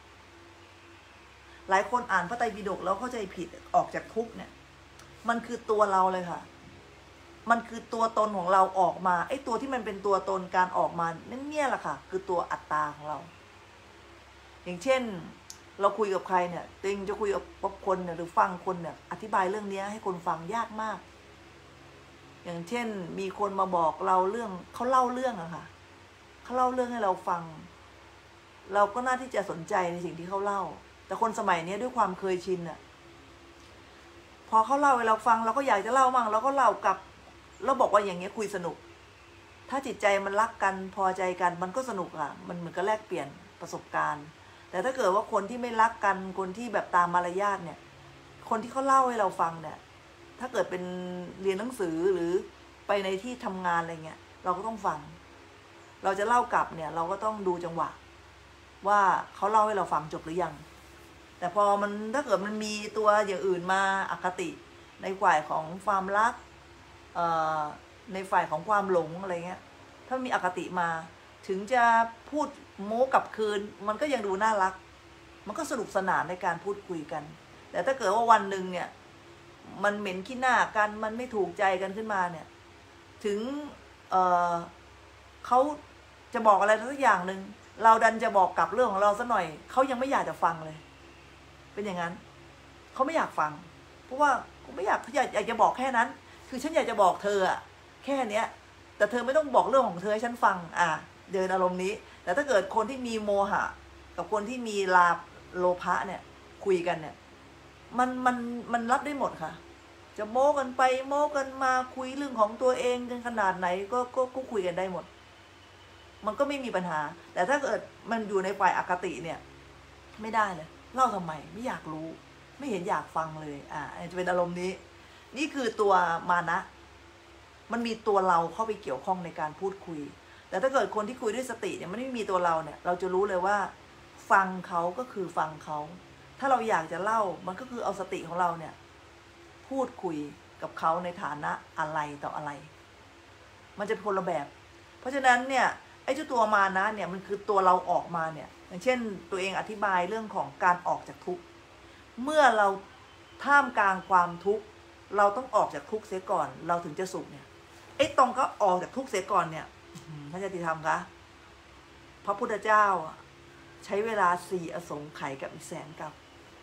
หลายคนอ่านพระไตรปิฎกแล้วเข้าใจผิดออกจากทุกข์เนี่ยมันคือตัวเราเลยค่ะมันคือตัวตนของเราออกมาไอ้ตัวที่มันเป็นตัวตนการออกมานั่นเนี่ยแหละค่ะคือตัวอัตตาของเราอย่างเช่นเราคุยกับใครเนี่ยตัวเองจะคุยกับคนเนี่ยหรือฟังคนเนี่ยอธิบายเรื่องนี้ให้คนฟังยากมากอย่างเช่นมีคนมาบอกเราเรื่องเขาเล่าเรื่องอะค่ะเขาเล่าเรื่องให้เราฟังเราก็น่าที่จะสนใจในสิ่งที่เขาเล่าแต่คนสมัยนี้ด้วยความเคยชินอะพอเขาเล่าให้เราฟังเราก็อยากจะเล่ามั่งเราก็เล่ากลับเราบอกว่าอย่างเงี้ยคุยสนุกถ้าจิตใจมันรักกันพอใจกันมันก็สนุกอะมันเหมือนกับแลกเปลี่ยนประสบการณ์แต่ถ้าเกิดว่าคนที่ไม่รักกันคนที่แบบตามมารยาทเนี่ยคนที่เขาเล่าให้เราฟังเนี่ยถ้าเกิดเป็นเรียนหนังสือหรือไปในที่ทำงานอะไรเงี้ยเราก็ต้องฟังเราจะเล่ากลับเนี่ยเราก็ต้องดูจังหวะว่าเขาเล่าให้เราฟังจบหรือยังแต่พอมันถ้าเกิดมันมีตัวอย่างอื่นมาอคติในฝ่ายของความรักในฝ่ายของความหลงอะไรเงี้ยถ้ามีอคติมาถึงจะพูดโม้กลับคืนมันก็ยังดูน่ารักมันก็สนุกสนานในการพูดคุยกันแต่ถ้าเกิดว่าวันหนึ่งเนี่ยมันเหม็นขี้หน้ากันมันไม่ถูกใจกันขึ้นมาเนี่ยถึงเอ่อเขาจะบอกอะไรสักอย่างหนึ่งเราดันจะบอกกลับเรื่องของเราซะหน่อยเขายังไม่อยากจะฟังเลยเป็นอย่างนั้นเขาไม่อยากฟังเพราะว่าเขาไม่อยากเขาอยากอยากจะบอกแค่นั้นคือฉันอยากจะบอกเธออะแค่เนี้ยแต่เธอไม่ต้องบอกเรื่องของเธอให้ฉันฟังอ่ะเดินอารมณ์นี้แต่ถ้าเกิดคนที่มีโมหะกับคนที่มีลาภโลภะเนี่ยคุยกันเนี่ยมันมันมันรับได้หมดค่ะจะโม้กันไปโม้กันมาคุยเรื่องของตัวเองกันขนาดไหนก็ก็ก็คุยกันได้หมดมันก็ไม่มีปัญหาแต่ถ้าเกิดมันอยู่ในฝ่ายอคติเนี่ยไม่ได้เลยเล่าทำไมไม่อยากรู้ไม่เห็นอยากฟังเลยอ่าจะเป็นอารมณ์นี้นี่คือตัวมานะมันมีตัวเราเข้าไปเกี่ยวข้องในการพูดคุยแต่ถ้าเกิดคนที่คุยด้วยสติเนี่ยมันไม่มีตัวเราเนี่ยเราจะรู้เลยว่าฟังเขาก็คือฟังเขาถ้าเราอยากจะเล่ามันก็คือเอาสติของเราเนี่ยพูดคุยกับเขาในฐานะอะไรต่ออะไรมันจะเป็นคนละแบบเพราะฉะนั้นเนี่ยไอ้เจ้าตัวมานะเนี่ยมันคือตัวเราออกมาเนี่ยอย่างเช่นตัวเองอธิบายเรื่องของการออกจากทุกข์เมื่อเราท่ามกลางความทุกข์เราต้องออกจากทุกข์เสียก่อนเราถึงจะสุขเนี่ยไอ้ตรงก็ออกจากทุกข์เสียก่อนเนี่ยพระญาติธรรมคะพระพุทธเจ้าใช้เวลาสี่อสงไขยกับอีกแสนกับ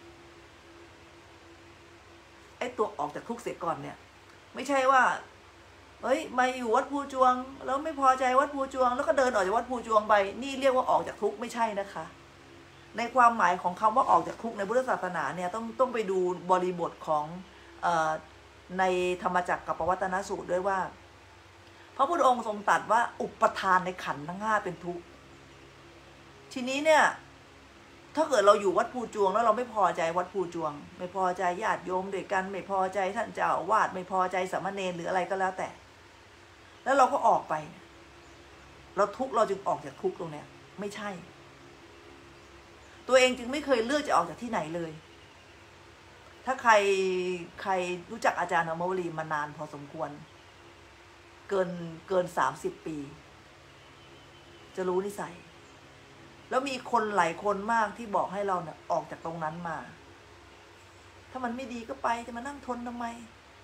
ไอ้ตัวออกจากทุกข์เสียก่อนเนี่ยไม่ใช่ว่าเฮ้ยมาอยู่วัดภูจวงแล้วไม่พอใจวัดภูจวงแล้วก็เดินออกจากวัดภูจวงไปนี่เรียกว่าออกจากทุกข์ไม่ใช่นะคะในความหมายของคำว่าออกจากทุกข์ในพุทธศาสนาเนี่ยต้องต้องไปดูบริบทของเอ่อในธรรมจักรกับปวัตตนสูตรด้วยว่าพระพุทธองค์ทรงตรัสว่าอุปทานในขันธ์ทั้งห้าเป็นทุกข์ทีนี้เนี่ยถ้าเกิดเราอยู่วัดภูจวงแล้วเราไม่พอใจวัดภูจวงไม่พอใจญาติโยมด้วยกันไม่พอใจท่านเจ้าอาวาสไม่พอใจสามเณรหรืออะไรก็แล้วแต่แล้วเราก็ออกไปเราทุกข์เราจึงออกจากทุกข์ตรงเนี้ยไม่ใช่ตัวเองจึงไม่เคยเลือกจะออกจากที่ไหนเลยถ้าใครใครรู้จักอาจารย์อมวลีมานานพอสมควรเกินเกินสามสิบปีจะรู้นิสัยแล้วมีคนหลายคนมากที่บอกให้เราเนี่ยออกจากตรงนั้นมาถ้ามันไม่ดีก็ไปจะมานั่งทนทำไม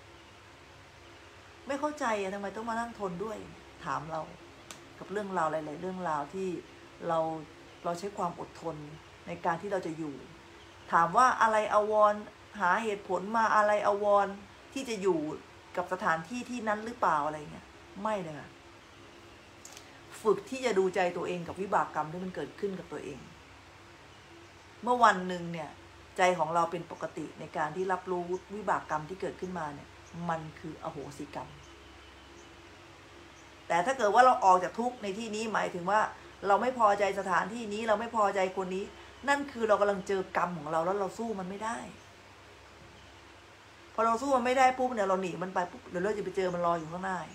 ไม่เข้าใจอะทำไมต้องมานั่งทนด้วยถามเรากับเรื่องราวหลายๆเรื่องราวที่เราเราใช้ความอดทนในการที่เราจะอยู่ถามว่าอะไรอวรหาเหตุผลมาอะไรอวรที่ที่จะอยู่กับสถานที่ที่นั้นหรือเปล่าอะไรเงี้ยไม่เลยค่ะฝึกที่จะดูใจตัวเองกับวิบากกรรมที่มันเกิดขึ้นกับตัวเองเมื่อวันหนึ่งเนี่ยใจของเราเป็นปกติในการที่รับรู้วิบากกรรมที่เกิดขึ้นมาเนี่ยมันคืออโหสิกรรมแต่ถ้าเกิดว่าเราออกจากทุกข์ในที่นี้หมายถึงว่าเราไม่พอใจสถานที่นี้เราไม่พอใจคนนี้นั่นคือเรากำลังเจอกรรมของเราแล้วเราสู้มันไม่ได้พอเราสู้มันไม่ได้ปุ๊บเนี่ยเราหนีมันไปปุ๊บเดี๋ยวเราจะไปเจอมันรออยู่ข้างหน้า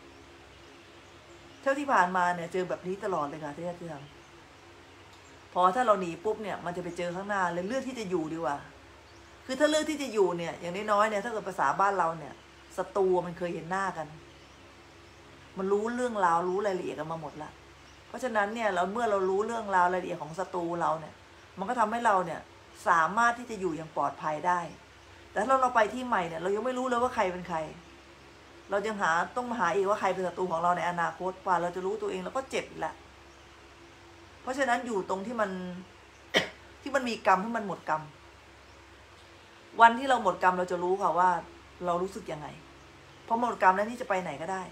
เท่าที่ผ่านมาเนี่ยเจอแบบนี้ตลอดเลยค่ะที่ที่ทำพอถ้าเราหนีปุ๊บเนี่ยมันจะไปเจอข้างหน้าเลยเลือกที่จะอยู่ดีกว่าคือถ้าเลือกที่จะอยู่เนี่ยอย่างน้อยๆเนี่ยถ้าเกิดภาษาบ้านเราเนี่ยศัตรูมันเคยเห็นหน้ากันมันรู้เรื่องราวรู้รายละเอียดกันมาหมดละเพราะฉะนั้นเนี่ยเราเมื่อเรารู้เรื่องราวรายละเอียดของศัตรูเราเนี่ยมันก็ทำให้เราเนี่ยสามารถที่จะอยู่อย่างปลอดภัยได้แต่ถ้าเราไปที่ใหม่เนี่ยเรายังไม่รู้เลยว่าใครเป็นใครเรายังหาต้องมาหาอีกว่าใครเป็นศัตรูของเราในอนาคตกว่าเราจะรู้ตัวเองแล้วก็เจ็บแหละเพราะฉะนั้นอยู่ตรงที่มัน ที่มันมีกรรมให้มันหมดกรรมวันที่เราหมดกรรมเราจะรู้ค่ะว่าเรารู้สึกยังไงพอหมดกรรมแล้วนี่จะไปไหนก็ได้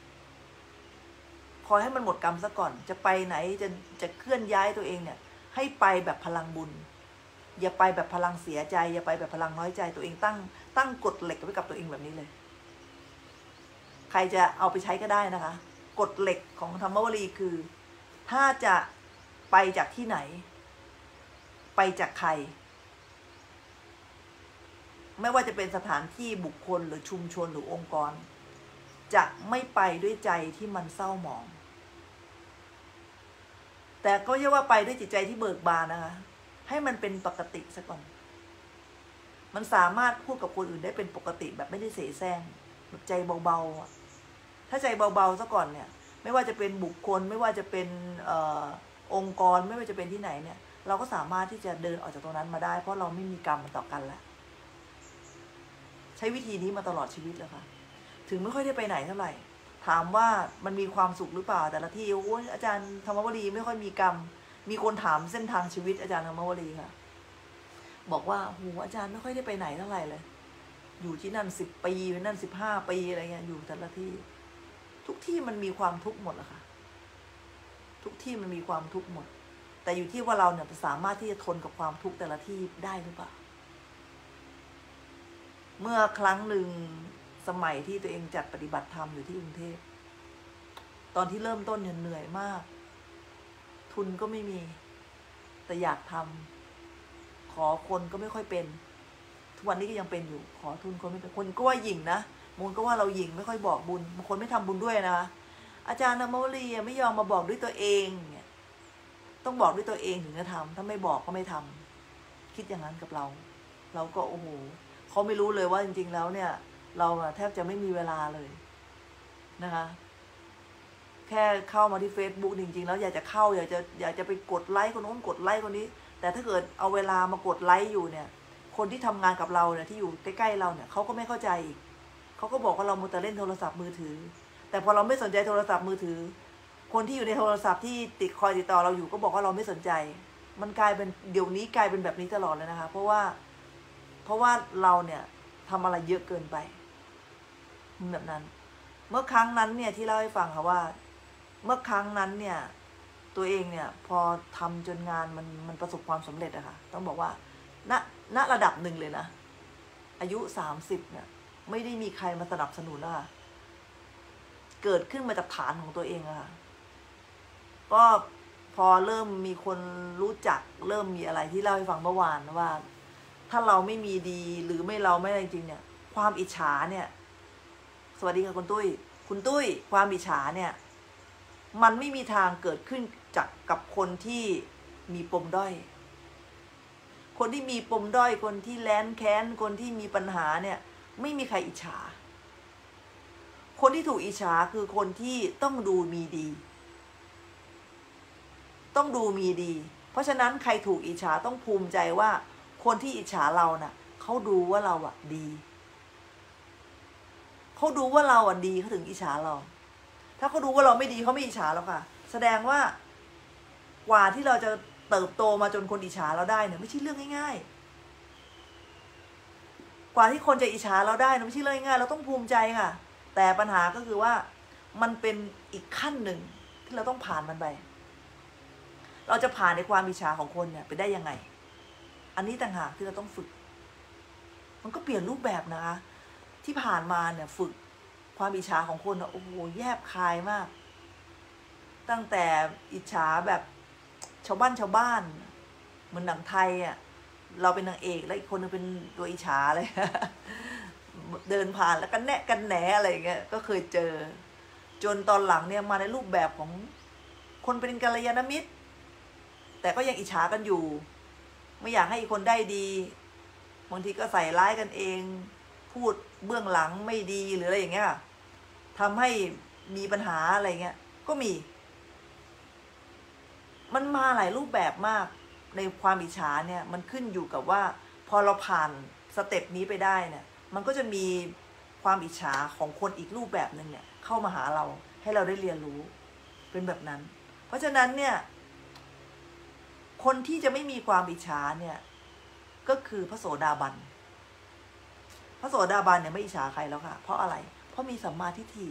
คอยให้มันหมดกรรมซะก่อนจะไปไหนจะจะเคลื่อนย้ายตัวเองเนี่ยให้ไปแบบพลังบุญอย่าไปแบบพลังเสียใจอย่าไปแบบพลังน้อยใจตัวเองตั้งตั้งกฎเหล็กไว้กับตัวเองแบบนี้เลยใครจะเอาไปใช้ก็ได้นะคะกฎเหล็กของธรรมวลีคือถ้าจะไปจากที่ไหนไปจากใครไม่ว่าจะเป็นสถานที่บุคคลหรือชุมชนหรือองค์กรจะไม่ไปด้วยใจที่มันเศร้าหมองแต่ก็ไม่ใช่ว่าไปด้วยจิตใจที่เบิกบานนะคะให้มันเป็นปกติซะก่อนมันสามารถพูดกับคนอื่นได้เป็นปกติแบบไม่ได้เสแสร้งแบบใจเบาๆถ้าใจเบาๆซะก่อนเนี่ยไม่ว่าจะเป็นบุคคลไม่ว่าจะเป็นเอ่อองค์กรไม่ว่าจะเป็นที่ไหนเนี่ยเราก็สามารถที่จะเดินออกจากตรงนั้นมาได้เพราะเราไม่มีกรรมต่อกันแล้วใช้วิธีนี้มาตลอดชีวิตเลยค่ะถึงไม่ค่อยได้ไปไหนเท่าไหร่ถามว่ามันมีความสุขหรือเปล่าแต่ละที่โอ้ยอาจารย์ธรรมวลีไม่ค่อยมีกรรมมีคนถามเส้นทางชีวิตอาจารย์ธรรมวลีค่ะบอกว่าโหอาจารย์ไม่ค่อยได้ไปไหนเท่าไหร่เลยอยู่ที่นั่นสิบปีนั่นสิบห้าปีอะไรเงี้ยอยู่แต่ละที่ทุกที่มันมีความทุกข์หมดแหละค่ะทุกที่มันมีความทุกข์หมดแต่อยู่ที่ว่าเราเนี่ยสามารถที่จะทนกับความทุกข์แต่ละที่ได้หรือเปล่าเมื่อครั้งหนึ่งสมัยที่ตัวเองจัดปฏิบัติธรรมอยู่ที่กรุงเทพตอนที่เริ่มต้นเนี่ยเหนื่อยมากทุนก็ไม่มีแต่อยากทำขอคนก็ไม่ค่อยเป็นทุกวันนี้ก็ยังเป็นอยู่ขอทุนคนไม่เป็นคนก็ว่าหยิ่งนะบางคนก็ว่าเราหยิ่งไม่ค่อยบอกบุญบางคนไม่ทำบุญด้วยนะคะอาจารย์ธรรมวลีไม่ยอมมาบอกด้วยตัวเองเนี่ยต้องบอกด้วยตัวเองถึงจะทำถ้าไม่บอกก็ไม่ทำคิดอย่างนั้นกับเราเราก็โอ้โหเขาไม่รู้เลยว่าจริงๆแล้วเนี่ยเราแทบจะไม่มีเวลาเลยนะคะแค่เข้ามาที่ Facebook จริงๆแล้วอยากจะเข้าอยากจะอยากจะไปกดไลค์คนโน้นกดไลค์คนนี้แต่ถ้าเกิดเอาเวลามากดไลค์อยู่เนี่ยคนที่ทำงานกับเราเนี่ยที่อยู่ใกล้ๆเราเนี่ยเขาก็ไม่เข้าใจอีกเขาก็บอกว่าเรามัวแต่เล่นโทรศัพท์มือถือแต่พอเราไม่สนใจโทรศัพท์มือถือคนที่อยู่ในโทรศัพท์ที่ติดคอยติดต่อเราอยู่ก็บอกว่าเราไม่สนใจมันกลายเป็นเดี๋ยวนี้กลายเป็นแบบนี้ตลอดเลยนะคะเพราะว่าเพราะว่าเราเนี่ยทำอะไรเยอะเกินไปแบบนั้นเมื่อครั้งนั้นเนี่ยที่เล่าให้ฟังค่ะว่าเมื่อครั้งนั้นเนี่ยตัวเองเนี่ยพอทำจนงานมันมันประสบความสำเร็จอะค่ะต้องบอกว่าณณระดับหนึ่งเลยนะอายุสามสิบเนี่ยไม่ได้มีใครมาสนับสนุนแล้วค่ะเกิดขึ้นมาจากฐานของตัวเองอะค่ะก็พอเริ่มมีคนรู้จักเริ่มมีอะไรที่เล่าให้ฟังเมื่อวานว่าถ้าเราไม่มีดีหรือไม่เราไม่อะไรจริงเนี่ยความอิจฉาเนี่ยสวัสดีค่ะคุณตุ้ยคุณตุ้ยความอิจฉาเนี่ยมันไม่มีทางเกิดขึ้นจากกับคนที่มีปมด้อยคนที่มีปมด้อยคนที่แร้นแค้นคนที่มีปัญหาเนี่ยไม่มีใครอิจฉาคนที่ถูกอิจฉาคือคนที่ต้องดูมีดีต้องดูมีดีเพราะฉะนั้นใครถูกอิจฉาต้องภูมิใจว่าคนที่อิจฉาเราน่ะเขาดูว่าเราอ่ะดีเขาดูว่าเราอ่ะดีเขาถึงอิจฉาเราถ้าเขาดูว่าเราไม่ดีเขาไม่อิจฉาเราค่ะแสดงว่ากว่าที่เราจะเติบโตมาจนคนอิจฉาเราได้เนี่ยไม่ใช่เรื่องง่ายๆกว่าที่คนจะอิจฉาเราได้ไม่ใช่เรื่องง่ายเราต้องภูมิใจค่ะแต่ปัญหาก็คือว่ามันเป็นอีกขั้นหนึ่งที่เราต้องผ่านมันไปเราจะผ่านในความอิจฉาของคนเนี่ยไปได้ยังไงอันนี้ต่างหากที่เราต้องฝึกมันก็เปลี่ยนรูปแบบนะคะที่ผ่านมาเนี่ยฝึกความอิจฉาของคนโอ้โหแยบคายมากตั้งแต่อิจฉาแบบชาวบ้านชาวบ้านเหมือนหนังไทยอ่ะเราเป็นนางเอกแล้วอีกคนนึงเป็นตัวอิจฉาเลย เดินผ่านแล้วกันแนะกันแหนอะไรอย่างเงี้ยก็เคยเจอจนตอนหลังเนี่ยมาในรูปแบบของคนเป็นกัลยาณมิตรแต่ก็ยังอิจฉากันอยู่ไม่อยากให้อีกคนได้ดีบางทีก็ใส่ร้ายกันเองพูดเบื้องหลังไม่ดีหรืออะไรอย่างเงี้ยทำให้มีปัญหาอะไรเงี้ยก็มีมันมาหลายรูปแบบมากในความอิจฉาเนี่ยมันขึ้นอยู่กับว่าพอเราผ่านสเต็ปนี้ไปได้เนี่ยมันก็จะมีความอิจฉาของคนอีกรูปแบบหนึ่งเนี่ยเข้ามาหาเราให้เราได้เรียนรู้เป็นแบบนั้นเพราะฉะนั้นเนี่ยคนที่จะไม่มีความอิจฉาเนี่ยก็คือพระโสดาบันพระโสดาบันเนี่ยไม่อิจฉาใครแล้วค่ะเพราะอะไรเพราะมีสัมมาทิฏฐิ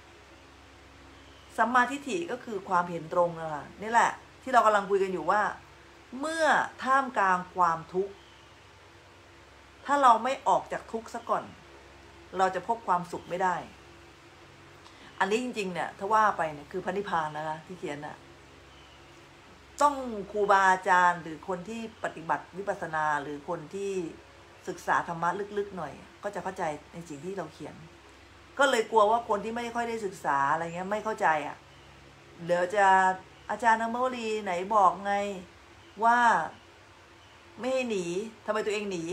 สัมมาทิฏฐิก็คือความเห็นตรงนะคะนี่แหละที่เรากำลังคุยกันอยู่ว่าเมื่อท่ามกลางความทุกข์ถ้าเราไม่ออกจากทุกข์ซะก่อนเราจะพบความสุขไม่ได้อันนี้จริงๆเนี่ยถ้าว่าไปเนี่ยคือพระนิพพานนะคะที่เขียนน่ะต้องครูบาอาจารย์หรือคนที่ปฏิบัติวิปัสสนาหรือคนที่ศึกษาธรรมะลึกๆหน่อยก็จะเข้าใจในสิ่งที่เราเขียนก็เลยกลัวว่าคนที่ไม่ค่อยได้ศึกษาอะไรเงี้ยไม่เข้าใจอ่ะเดี๋ยวจะอาจารย์นโมลีไหนบอกไงว่าไม่ให้หนีทำไมตัวเองหนี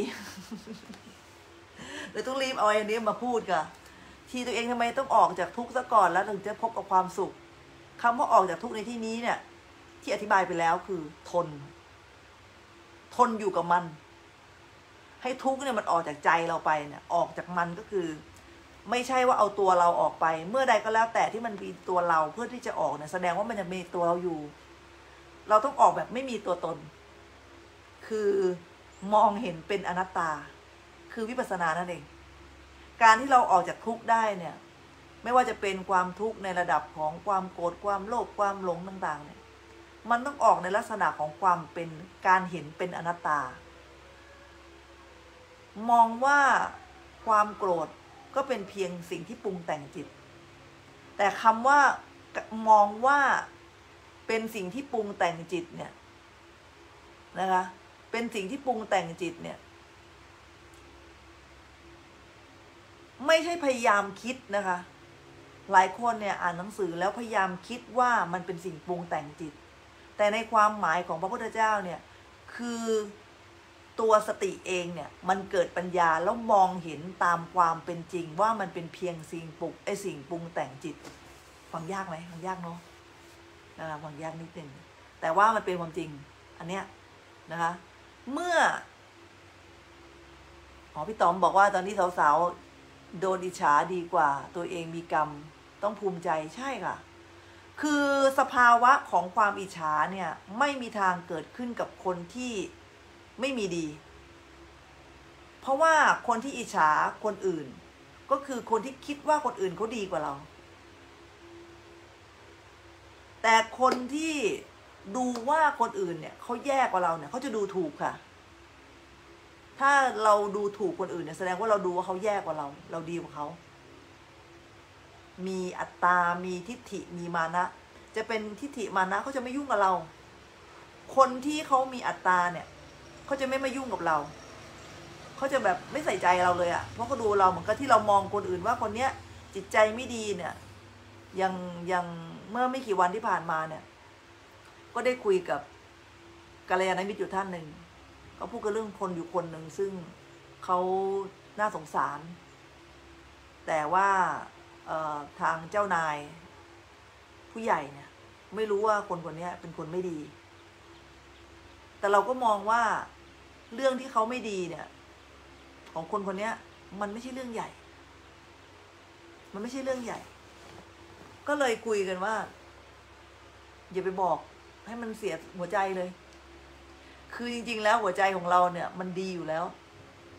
หรือต้องรีบเอาอันนี้มาพูดกันที่ตัวเองทำไมต้องออกจากทุกข์ซะก่อนแล้วถึงจะพบกับความสุขคำว่าออกจากทุกข์ในที่นี้เนี่ยที่อธิบายไปแล้วคือทนทนอยู่กับมันให้ทุกข์เนี่ยมันออกจากใจเราไปเนี่ยออกจากมันก็คือไม่ใช่ว่าเอาตัวเราออกไปเมื่อใดก็แล้วแต่ที่มันมีตัวเราเพื่อที่จะออกเนี่ยแสดงว่ามันจะมีตัวเราอยู่เราต้องออกแบบไม่มีตัวตนคือมองเห็นเป็นอนัตตาคือวิปัสสนานั่นเองการที่เราออกจากทุกข์ได้เนี่ยไม่ว่าจะเป็นความทุกข์ในระดับของความโกรธความโลภความหลงต่างๆเนี่ยมันต้องออกในลักษณะของความเป็นการเห็นเป็นอนัตตามองว่าความโกรธก็เป็นเพียงสิ่งที่ปรุงแต่งจิตแต่คำว่ามองว่าเป็นสิ่งที่ปรุงแต่งจิตเนี่ยนะคะเป็นสิ่งที่ปรุงแต่งจิตเนี่ยไม่ใช่พยายามคิดนะคะหลายคนเนี่ยอ่านหนังสือแล้วพยายามคิดว่ามันเป็นสิ่งปรุงแต่งจิตแต่ในความหมายของพระพุทธเจ้าเนี่ยคือตัวสติเองเนี่ยมันเกิดปัญญาแล้วมองเห็นตามความเป็นจริงว่ามันเป็นเพียงสิ่งปรุงไอสิ่งปรุงแต่งจิตฟังยากไหมฟังยากเนาะนะคะฟังยากนิดนึงแต่ว่ามันเป็นความจริงอันเนี้ยนะคะเมื่ออ๋อพี่ต๋อมบอกว่าตอนนี้สาวๆโดนอิจฉาดีกว่าตัวเองมีกรรมต้องภูมิใจใช่ค่ะคือสภาวะของความอิจฉาเนี่ยไม่มีทางเกิดขึ้นกับคนที่ไม่มีดีเพราะว่าคนที่อิจฉาคนอื่นก็คือคนที่คิดว่าคนอื่นเขาดีกว่าเราแต่คนที่ดูว่าคนอื่นเนี่ยเขาแย่กว่าเราเนี่ยเขาจะดูถูกค่ะถ้าเราดูถูกคนอื่นเนี่ยแสดงว่าเราดูว่าเขาแย่กว่าเราเราดีกว่าเขามีอัตตามีทิฏฐิมีมานะจะเป็นทิฏฐิมานะเขาจะไม่ยุ่งกับเราคนที่เขามีอัตตาเนี่ยเขาจะไม่มายุ่งกับเราเขาจะแบบไม่ใส่ใจเราเลยอะ่ะเพราะเขาดูเราเหมือนกับที่เรามองคนอื่นว่าคนเนี้ยจิตใจไม่ดีเนี่ยยังยังเมื่อไม่กี่วันที่ผ่านมาเนี่ยก็ได้คุยกับกัลยาณมิตรอยู่ท่านหนึ่งเขาพูดกันเรื่องคนอยู่คนหนึ่งซึ่งเขาน่าสงสารแต่ว่าทางเจ้านายผู้ใหญ่เนี่ยไม่รู้ว่าคนคนนี้เป็นคนไม่ดีแต่เราก็มองว่าเรื่องที่เขาไม่ดีเนี่ยของคนคนนี้มันไม่ใช่เรื่องใหญ่มันไม่ใช่เรื่องใหญ่ก็เลยคุยกันว่าอย่าไปบอกให้มันเสียหัวใจเลยคือจริงๆแล้วหัวใจของเราเนี่ยมันดีอยู่แล้ว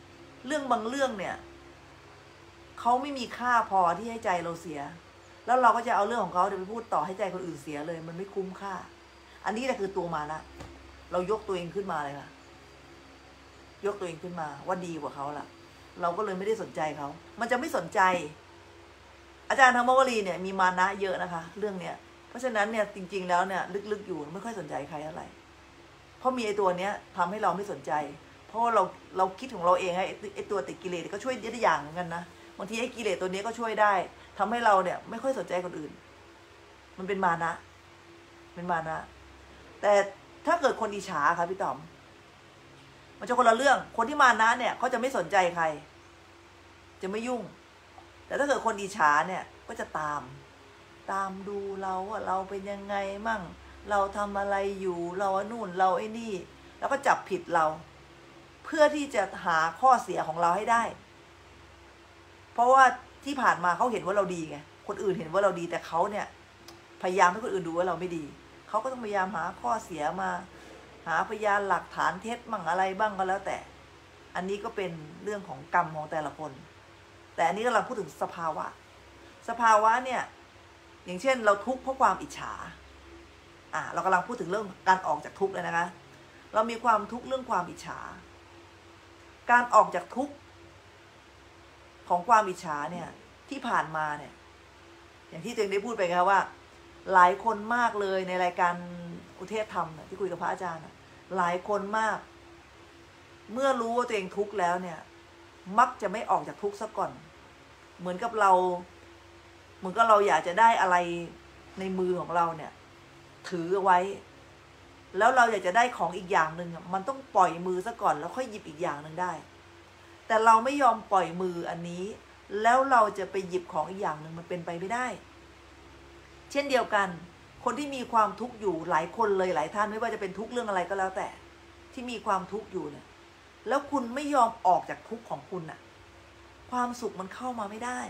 เรื่องบางเรื่องเนี่ยเขาไม่มีค่าพอที่ให้ใจเราเสียแล้วเราก็จะเอาเรื่องของเขาเดี๋ยวไปพูดต่อให้ใจคนอื่นเสียเลยมันไม่คุ้มค่าอันนี้แหละคือตัวมานะเรายกตัวเองขึ้นมาเลยค่ะยกตัวเองขึ้นมาว่าดีกว่าเขาล่ะเราก็เลยไม่ได้สนใจเขามันจะไม่สนใจอาจารย์ธรรมวลีเนี่ยมีมานะเยอะนะคะเรื่องเนี้ยเพราะฉะนั้นเนี่ยจริงๆแล้วเนี่ยลึกๆอยู่ไม่ค่อยสนใจใครอะไรเพราะมีไอ้ตัวเนี้ยทำให้เราไม่สนใจเพราะเราเราคิดของเราเองไอ้ไอ้ตัวติดกิเลสก็ช่วยได้อย่างเหมือนกันนะบางทีไอ้กิเลสตัวนี้ก็ช่วยได้ทำให้เราเนี่ยไม่ค่อยสนใจคนอื่นมันเป็นมานะเป็นมานะแต่ถ้าเกิดคนอิจฉาค่ะพี่ต๋อมมันจะคนละเรื่องคนที่มานะเนี่ยเขาจะไม่สนใจใครจะไม่ยุ่งแต่ถ้าเกิดคนอิจฉาเนี่ยก็จะตามตามดูเราว่าเราเป็นยังไงมั่งเราทำอะไรอยู่เราอนู่นเราไอ้นี่แล้วก็จับผิดเราเพื่อที่จะหาข้อเสียของเราให้ได้เพราะว่าที่ผ่านมาเขาเห็นว่าเราดีไงคนอื่นเห็นว่าเราดีแต่เขาเนี่ยพยายามให้คนอื่นดูว่าเราไม่ดีเขาก็ต้องพยายามหาข้อเสียมาหาพยานหลักฐานเท็จมั่งอะไรบ้างก็แล้วแต่อันนี้ก็เป็นเรื่องของกรรมของแต่ละคนแต่อันนี้กำลังพูดถึงสภาวะสภาวะเนี่ยอย่างเช่นเราทุกข์เพราะความอิจฉาอ่ะเรากำลังพูดถึงเรื่องการออกจากทุกข์เลยนะคะเรามีความทุกข์เรื่องความอิจฉาการออกจากทุกข์ของความอิจฉาเนี่ยที่ผ่านมาเนี่ยอย่างที่ตัวเองได้พูดไปไงว่าหลายคนมากเลยในรายการอุเทศธรรมเนี่ยที่คุยกับพระอาจารย์หลายคนมากเมื่อรู้ว่าตัวเองทุกข์แล้วเนี่ยมักจะไม่ออกจากทุกข์ซะก่อนเหมือนกับเราเหมือนกับเราอยากจะได้อะไรในมือของเราเนี่ยถือเอาไว้แล้วเราอยากจะได้ของอีกอย่างหนึ่งมันต้องปล่อยมือซะก่อนแล้วค่อยหยิบอีกอย่างหนึ่งได้แต่เราไม่ยอมปล่อยมืออันนี้แล้วเราจะไปหยิบของอีกอย่างหนึ่งมันเป็นไปไม่ได้เช่นเดียวกันคนที่มีความทุกข์อยู่หลายคนเลยหลายท่านไม่ว่าจะเป็นทุกข์เรื่องอะไรก็แล้วแต่ที่มีความทุกข์อยู่เนี่ยแล้วคุณไม่ยอมออกจากทุกข์ของคุณน่ะความสุขมันเข้ามาไม่ได้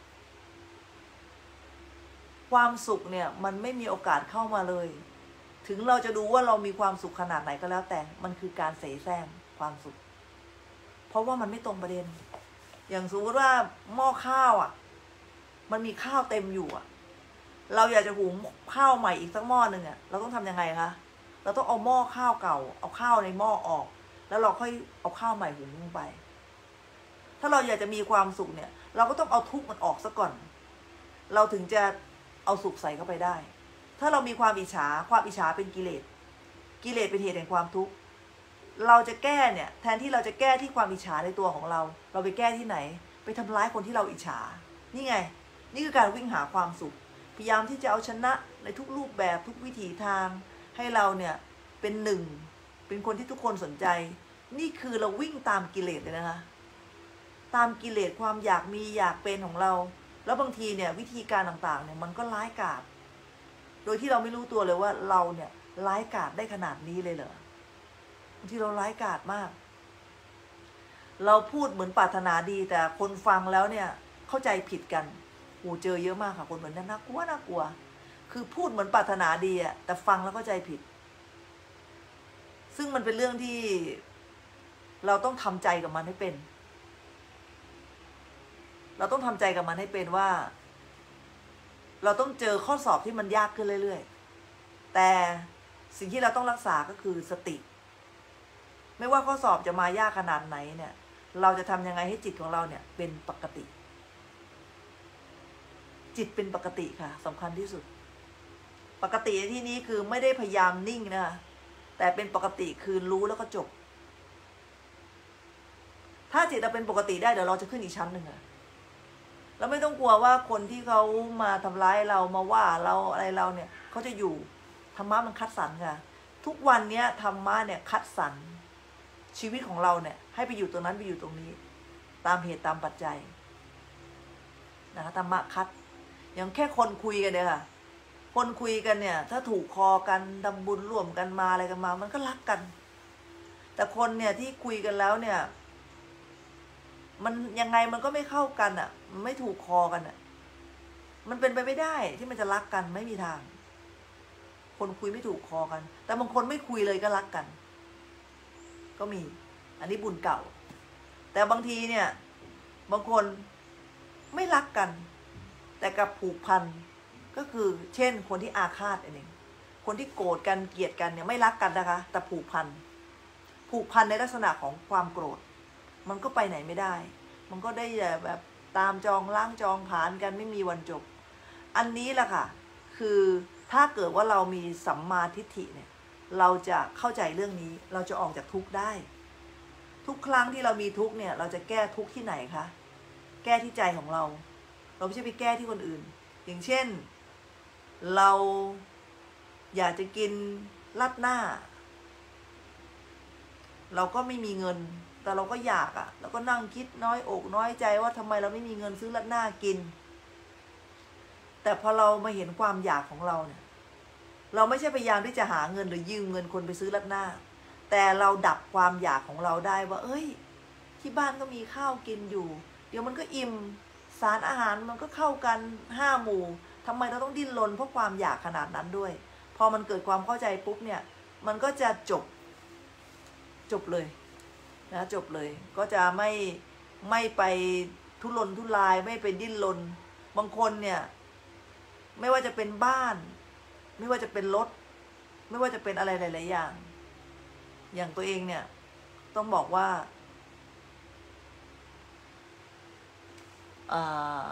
ความสุขเนี่ยมันไม่มีโอกาสเข้ามาเลยถึงเราจะดูว่าเรามีความสุขขนาดไหนก็แล้วแต่มันคือการเสแสร้งความสุขเพราะว่ามันไม่ตรงประเด็นอย่างสมมติว่าหม้อข้าวอ่ะมันมีข้าวเต็มอยู่อ่ะเราอยากจะหุงข้าวใหม่อีกสักหม้อหนึ่งอ่ะเราต้องทำยังไงคะเราต้องเอาหม้อข้าวเก่าเอาข้าวในหม้อออกแล้วเราค่อยเอาข้าวใหม่หุงลงไปถ้าเราอยากจะมีความสุขเนี่ยเราก็ต้องเอาทุกข์มันออกซะก่อนเราถึงจะเอาสุขใส่เข้าไปได้ถ้าเรามีความอิจฉาความอิจฉาเป็นกิเลสกิเลสเป็นเหตุแห่งความทุกข์เราจะแก้เนี่ยแทนที่เราจะแก้ที่ความอิจฉาในตัวของเราเราไปแก้ที่ไหนไปทำร้ายคนที่เราอิจฉานี่ไงนี่คือการวิ่งหาความสุขพยายามที่จะเอาชนะในทุกรูปแบบทุกวิถีทางให้เราเนี่ยเป็นหนึ่งเป็นคนที่ทุกคนสนใจนี่คือเราวิ่งตามกิเลสเลยนะคะตามกิเลสความอยากมีอยากเป็นของเราแล้วบางทีเนี่ยวิธีการต่างๆเนี่ยมันก็ร้ายกาจโดยที่เราไม่รู้ตัวเลยว่าเราเนี่ยร้ายกาจได้ขนาดนี้เลยเหรอบางทีเราร้ายกาจมากเราพูดเหมือนปรารถนาดีแต่คนฟังแล้วเนี่ยเข้าใจผิดกันโอ้เจอเยอะมากค่ะคนเหมือนนั้นน่ากลัวน่ากลัวคือพูดเหมือนปรารถนาดีอะแต่ฟังแล้วเข้าใจผิดซึ่งมันเป็นเรื่องที่เราต้องทำใจกับมันให้เป็นเราต้องทำใจกับมันให้เป็นว่าเราต้องเจอข้อสอบที่มันยากขึ้นเรื่อยๆแต่สิ่งที่เราต้องรักษาก็คือสติไม่ว่าข้อสอบจะมายากขนาดไหนเนี่ยเราจะทำยังไงให้จิตของเราเนี่ยเป็นปกติจิตเป็นปกติค่ะสำคัญที่สุดปกติในที่นี้คือไม่ได้พยายามนิ่งนะคะแต่เป็นปกติคือรู้แล้วก็จบถ้าจิตเราเป็นปกติได้เดี๋ยวเราจะขึ้นอีกชั้นหนึ่งอะแล้วไม่ต้องกลัวว่าคนที่เขามาทำร้ายเรามาว่าเราอะไรเราเนี่ยเขาจะอยู่ธรรมะมันคัดสรรค่ะทุกวันนี้ธรรมะเนี่ยคัดสรรชีวิตของเราเนี่ยให้ไปอยู่ตรงนั้นไปอยู่ตรงนี้ตามเหตุตามปัจจัยนะคะธรรมะคัดอย่างแค่คนคุยกันเนี่ยค่ะคนคุยกันเนี่ยถ้าถูกคอกันทำบุญร่วมกันมาอะไรกันมามันก็รักกันแต่คนเนี่ยที่คุยกันแล้วเนี่ยมันยังไงมันก็ไม่เข้ากันอ่ะมันไม่ถูกคอกันอ่ะมันเป็นไปไม่ได้ที่มันจะรักกันไม่มีทางคนคุยไม่ถูกคอกันแต่บางคนไม่คุยเลยก็รักกันก็มีอันนี้บุญเก่าแต่บางทีเนี่ยบางคนไม่รักกันแต่กับผูกพันก็คือเช่นคนที่อาฆาตเองคนที่โกรธกันเกลียดกันเนี่ยไม่รักกันนะคะแต่ผูกพันผูกพันในลักษณะของความโกรธมันก็ไปไหนไม่ได้มันก็ได้แบบตามจองล้างจองผานกันไม่มีวันจบอันนี้แหละค่ะคือถ้าเกิดว่าเรามีสัมมาทิฏฐิเนี่ยเราจะเข้าใจเรื่องนี้เราจะออกจากทุกข์ได้ทุกครั้งที่เรามีทุกข์เนี่ยเราจะแก้ทุกข์ที่ไหนคะแก้ที่ใจของเราเราไม่ใช่ไปแก้ที่คนอื่นอย่างเช่นเราอยากจะกินราดหน้าเราก็ไม่มีเงินแต่เราก็อยากอ่ะเราก็นั่งคิดน้อยอกน้อยใจว่าทำไมเราไม่มีเงินซื้อราดหน้ากินแต่พอเรามาเห็นความอยากของเราเนี่ยเราไม่ใช่พยายามที่จะหาเงินหรือยืมเงินคนไปซื้อราดหน้าแต่เราดับความอยากของเราได้ว่าเอ้ยที่บ้านก็มีข้าวกินอยู่เดี๋ยวมันก็อิ่มสารอาหารมันก็เข้ากันห้าหมู่ทำไมเราต้องดิ้นรนเพราะความอยากขนาดนั้นด้วยพอมันเกิดความเข้าใจปุ๊บเนี่ยมันก็จะจบจบเลยนะจบเลยก็จะไม่ไม่ไปทุรนทุรายไม่ไปดิ้นรนบางคนเนี่ยไม่ว่าจะเป็นบ้านไม่ว่าจะเป็นรถไม่ว่าจะเป็นอะไรหลายๆอย่างอย่างตัวเองเนี่ยต้องบอกว่าอ่า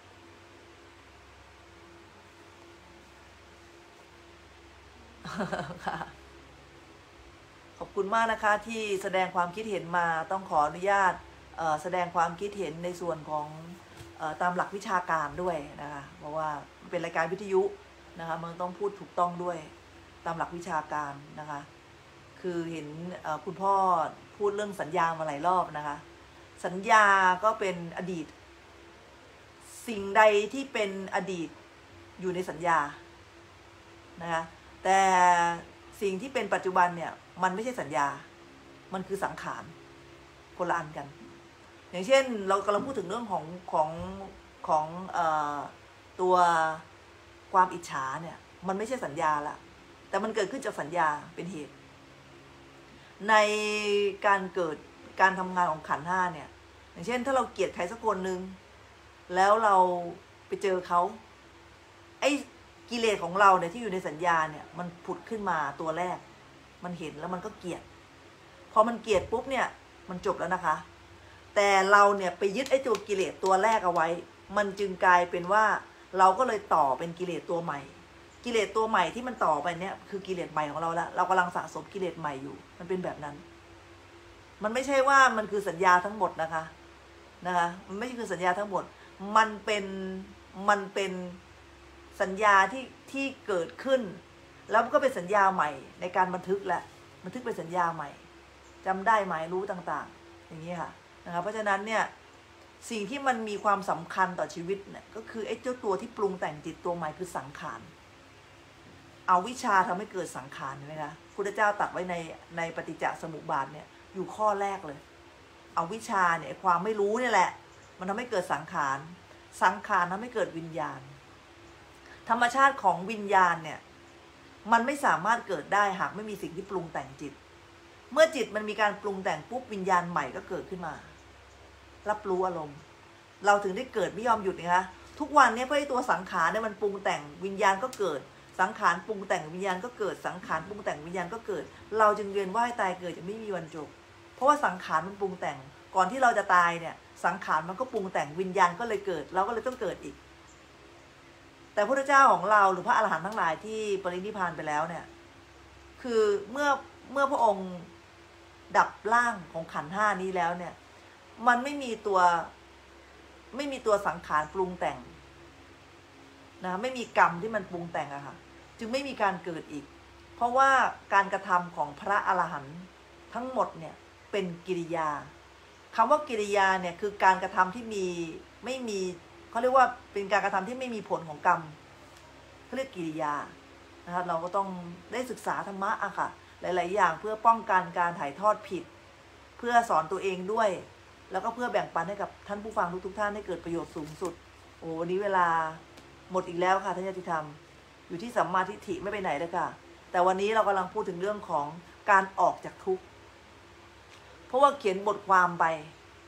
ค่ะขอบคุณมากนะคะที่แสดงความคิดเห็นมาต้องขออนุญาตแสดงความคิดเห็นในส่วนของตามหลักวิชาการด้วยนะคะเพราะว่าเป็นรายการวิทยุนะคะมันต้องพูดถูกต้องด้วยตามหลักวิชาการนะคะคือเห็นคุณพ่อพูดเรื่องสัญญามาหลายรอบนะคะสัญญาก็เป็นอดีตสิ่งใดที่เป็นอดีตอยู่ในสัญญานะคะแต่สิ่งที่เป็นปัจจุบันเนี่ยมันไม่ใช่สัญญามันคือสังขารคนละอันกันอย่างเช่นเรากำลังพูดถึงเรื่องของของของเอ่อตัวความอิจฉาเนี่ยมันไม่ใช่สัญญาละแต่มันเกิดขึ้นจากสัญญาเป็นเหตุในการเกิดการทำงานของขันธ์ห้าเนี่ยอย่างเช่นถ้าเราเกลียดใครสักคนนึงแล้วเราไปเจอเขาไอ้กิเลสของเราเนี่ยที่อยู่ในสัญญาเนี่ยมันผุดขึ้นมาตัวแรกมันเห็นแล้วมันก็เกลียดพอมันเกลียดปุ๊บเนี่ยมันจบแล้วนะคะแต่เราเนี่ยไปยึดไอ้ตัวกิเลสตัวแรกเอาไว้มันจึงกลายเป็นว่าเราก็เลยต่อเป็นกิเลสตัวใหม่กิเลสตัวใหม่ที่มันต่อไปเนี่ยคือกิเลสใหม่ของเราแล้วเรากำลังสะสมกิเลสใหม่อยู่มันเป็นแบบนั้นมันไม่ใช่ว่ามันคือสัญญาทั้งหมดนะคะนะคะมันไม่ใช่คือสัญญาทั้งหมดมันเป็นมันเป็นสัญญาที่ที่เกิดขึ้นแล้วก็เป็นสัญญาใหม่ในการบันทึกแหละบันทึกเป็นสัญญาใหม่จำได้หมายรู้ต่างๆอย่างนี้ค่ะนะคะเพราะฉะนั้นเนี่ยสิ่งที่มันมีความสำคัญต่อชีวิตเนี่ยก็คือไอ้เจ้าตัวที่ปรุงแต่งจิตตัวใหม่คือสังขารเอาวิชาทำให้เกิดสังขารใช่ไหมคะพุทธเจ้าตรัสไว้ในในปฏิจจสมุปบาทเนี่ยอยู่ข้อแรกเลยเอาวิชาเนี่ยความไม่รู้เนี่ยแหละมันทำให้เกิดสังขารสังขารทำให้เกิดวิญญาณธรรมชาติของวิญญาณเนี่ยมันไม่สามารถเกิดได้หากไม่มีสิ่งที่ปรุงแต่งจิตเมื่อจิตมันมีการปรุงแต่งปุ๊บวิญญาณใหม่ก็เกิดขึ้นมารับรู้อารมณ์เราถึงได้เกิดไม่ยอมหยุดนะคะทุกวันนี้เพราะไอ้ตัวสังขารเนี่ยมันปรุงแต่งวิญญาณก็เกิดสังขารปรุงแต่งวิญญาณก็เกิดสังขารปรุงแต่งวิญญาณก็เกิดเราจึงเวียนว่ายตายเกิดจะไม่มีวันจบเพราะว่าสังขารมันปรุงแต่งก่อนที่เราจะตายเนี่ยสังขารมันก็ปรุงแต่งวิญญาณก็เลยเกิดเราก็เลยต้องเกิดอีกแต่พระพุทธเจ้าของเราหรือพระอรหันต์ทั้งหลายที่ปรินิพพานไปแล้วเนี่ยคือเมื่อเมื่อพระองค์ดับร่างของขันธ์ห้านี้แล้วเนี่ยมันไม่มีตัวไม่มีตัวสังขารปรุงแต่งนะไม่มีกรรมที่มันปรุงแต่งอะค่ะจึงไม่มีการเกิดอีกเพราะว่าการกระทำของพระอรหันต์ทั้งหมดเนี่ยเป็นกิริยาคำว่ากิริยาเนี่ยคือการกระทำที่มีไม่มีเขาเรียกว่าเป็นการกระทำที่ไม่มีผลของกรรมเขาเรียกกิริยานะคะเราก็ต้องได้ศึกษาธรรมะอะค่ะหลายๆอย่างเพื่อป้องกันการถ่ายทอดผิดเพื่อสอนตัวเองด้วยแล้วก็เพื่อแบ่งปันให้กับท่านผู้ฟังทุกๆท่านให้เกิดประโยชน์สูงสุดโอ้วันนี้เวลาหมดอีกแล้วค่ะท่านญาติธรรมอยู่ที่สัมมาทิฏฐิไม่ไปไหนเลยค่ะแต่วันนี้เรากำลังพูดถึงเรื่องของการออกจากทุกข์เพราะว่าเขียนบทความไป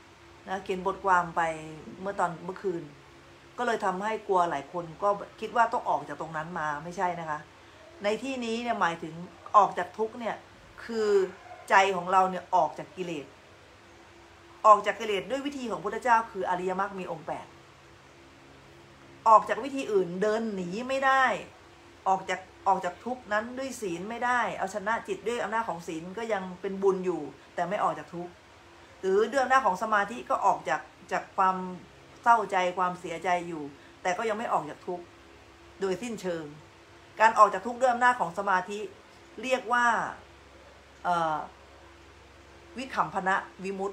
นะเขียนบทความไปเมื่อตอนเมื่อคืนก็เลยทำให้กลัวหลายคนก็คิดว่าต้องออกจากตรงนั้นมาไม่ใช่นะคะในที่นี้เนี่ยหมายถึงออกจากทุกข์เนี่ยคือใจของเราเนี่ยออกจากกิเลสออกจากกิเลสด้วยวิธีของพุทธเจ้าคืออริยมรรคมีองค์แปดออกจากวิธีอื่นเดินหนีไม่ได้ออกจากออกจากทุกข์นั้นด้วยศีลไม่ได้เอาชนะจิตด้วยอำนาจของศีลก็ยังเป็นบุญอยู่แต่ไม่ออกจากทุกข์หรือด้วยอำนาจของสมาธิก็ออกจากจากความเศร้าใจความเสียใจอยู่แต่ก็ยังไม่ออกจากทุกข์โดยสิ้นเชิงการออกจากทุกข์ด้วยอำนาจของสมาธิเรียกว่าวิคัมภนะวิมุตติ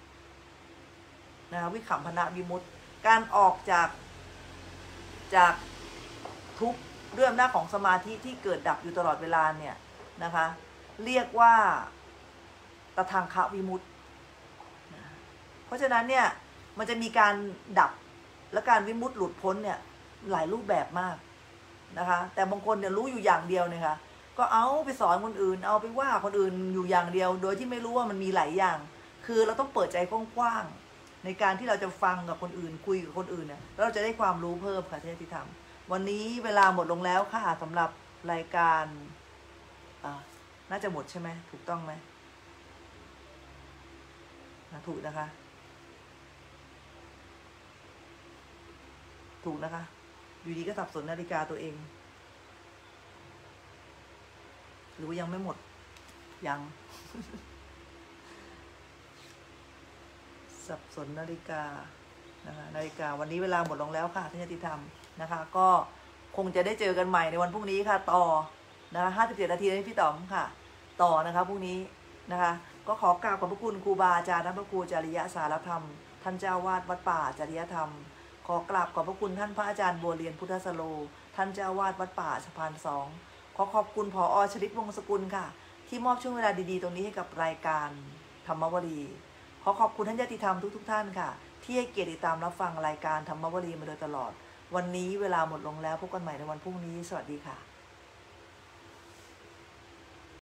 นะวิคัมภนะวิมุตติการออกจากจากทุกข์ด้วยอำนาจของสมาธิที่เกิดดับอยู่ตลอดเวลาเนี่ยนะคะเรียกว่าตทังควิมุตติเพราะฉะนั้นเนี่ยมันจะมีการดับและการวิมุตติหลุดพ้นเนี่ยหลายรูปแบบมากนะคะแต่บางคนเนี่ยรู้อยู่อย่างเดียวเนี่ยค่ะก็เอาไปสอนคนอื่นเอาไปว่าคนอื่นอยู่อย่างเดียวโดยที่ไม่รู้ว่ามันมีหลายอย่างคือเราต้องเปิดใจกว้างๆในการที่เราจะฟังกับคนอื่นคุยกับคนอื่นเนี่ยเราจะได้ความรู้เพิ่มค่ะที่ที่ทำวันนี้เวลาหมดลงแล้วค่ะสำหรับรายการอ่าน่าจะหมดใช่ไหมถูกต้องไหมถูกนะคะถูกนะคะอยู่ดีก็สับสนนาฬิกาตัวเองหรือว่ายังไม่หมดยัง สับสนนาฬิกานะคะนาฬิกาวันนี้เวลาหมดลงแล้วค่ะท่านญาติธรรมนะคะก็คงจะได้เจอกันใหม่ในวันพรุ่งนี้ค่ะต่อนะคะห้าสิบเจ็ดนาทีนี้พี่ต๋อมค่ะต่อนะคะพรุ่งนี้นะคะก็ขอกราบขอบพระคุณครูบาอาจารย์ท่านพระครูจริยสารธรรมท่านเจ้าวาดวัดป่าจริยธรรมขอกราบขอบพระคุณท่านพระอาจารย์บัวเรียนพุทธสโลท่านเจ้าวาดวัดป่าสะพานสองขอขอบคุณผอ.ชลิตวงศ์สกุลค่ะที่มอบช่วงเวลาดีๆตรงนี้ให้กับรายการธรรมวลีขอขอบคุณท่านญาติธรรมทุกๆท่านค่ะที่ให้เกียรติติดตามรับฟังรายการธรรมวลีมาโดยตลอดวันนี้เวลาหมดลงแล้วพบกันใหม่ในวันพรุ่งนี้สวัสดีค่ะ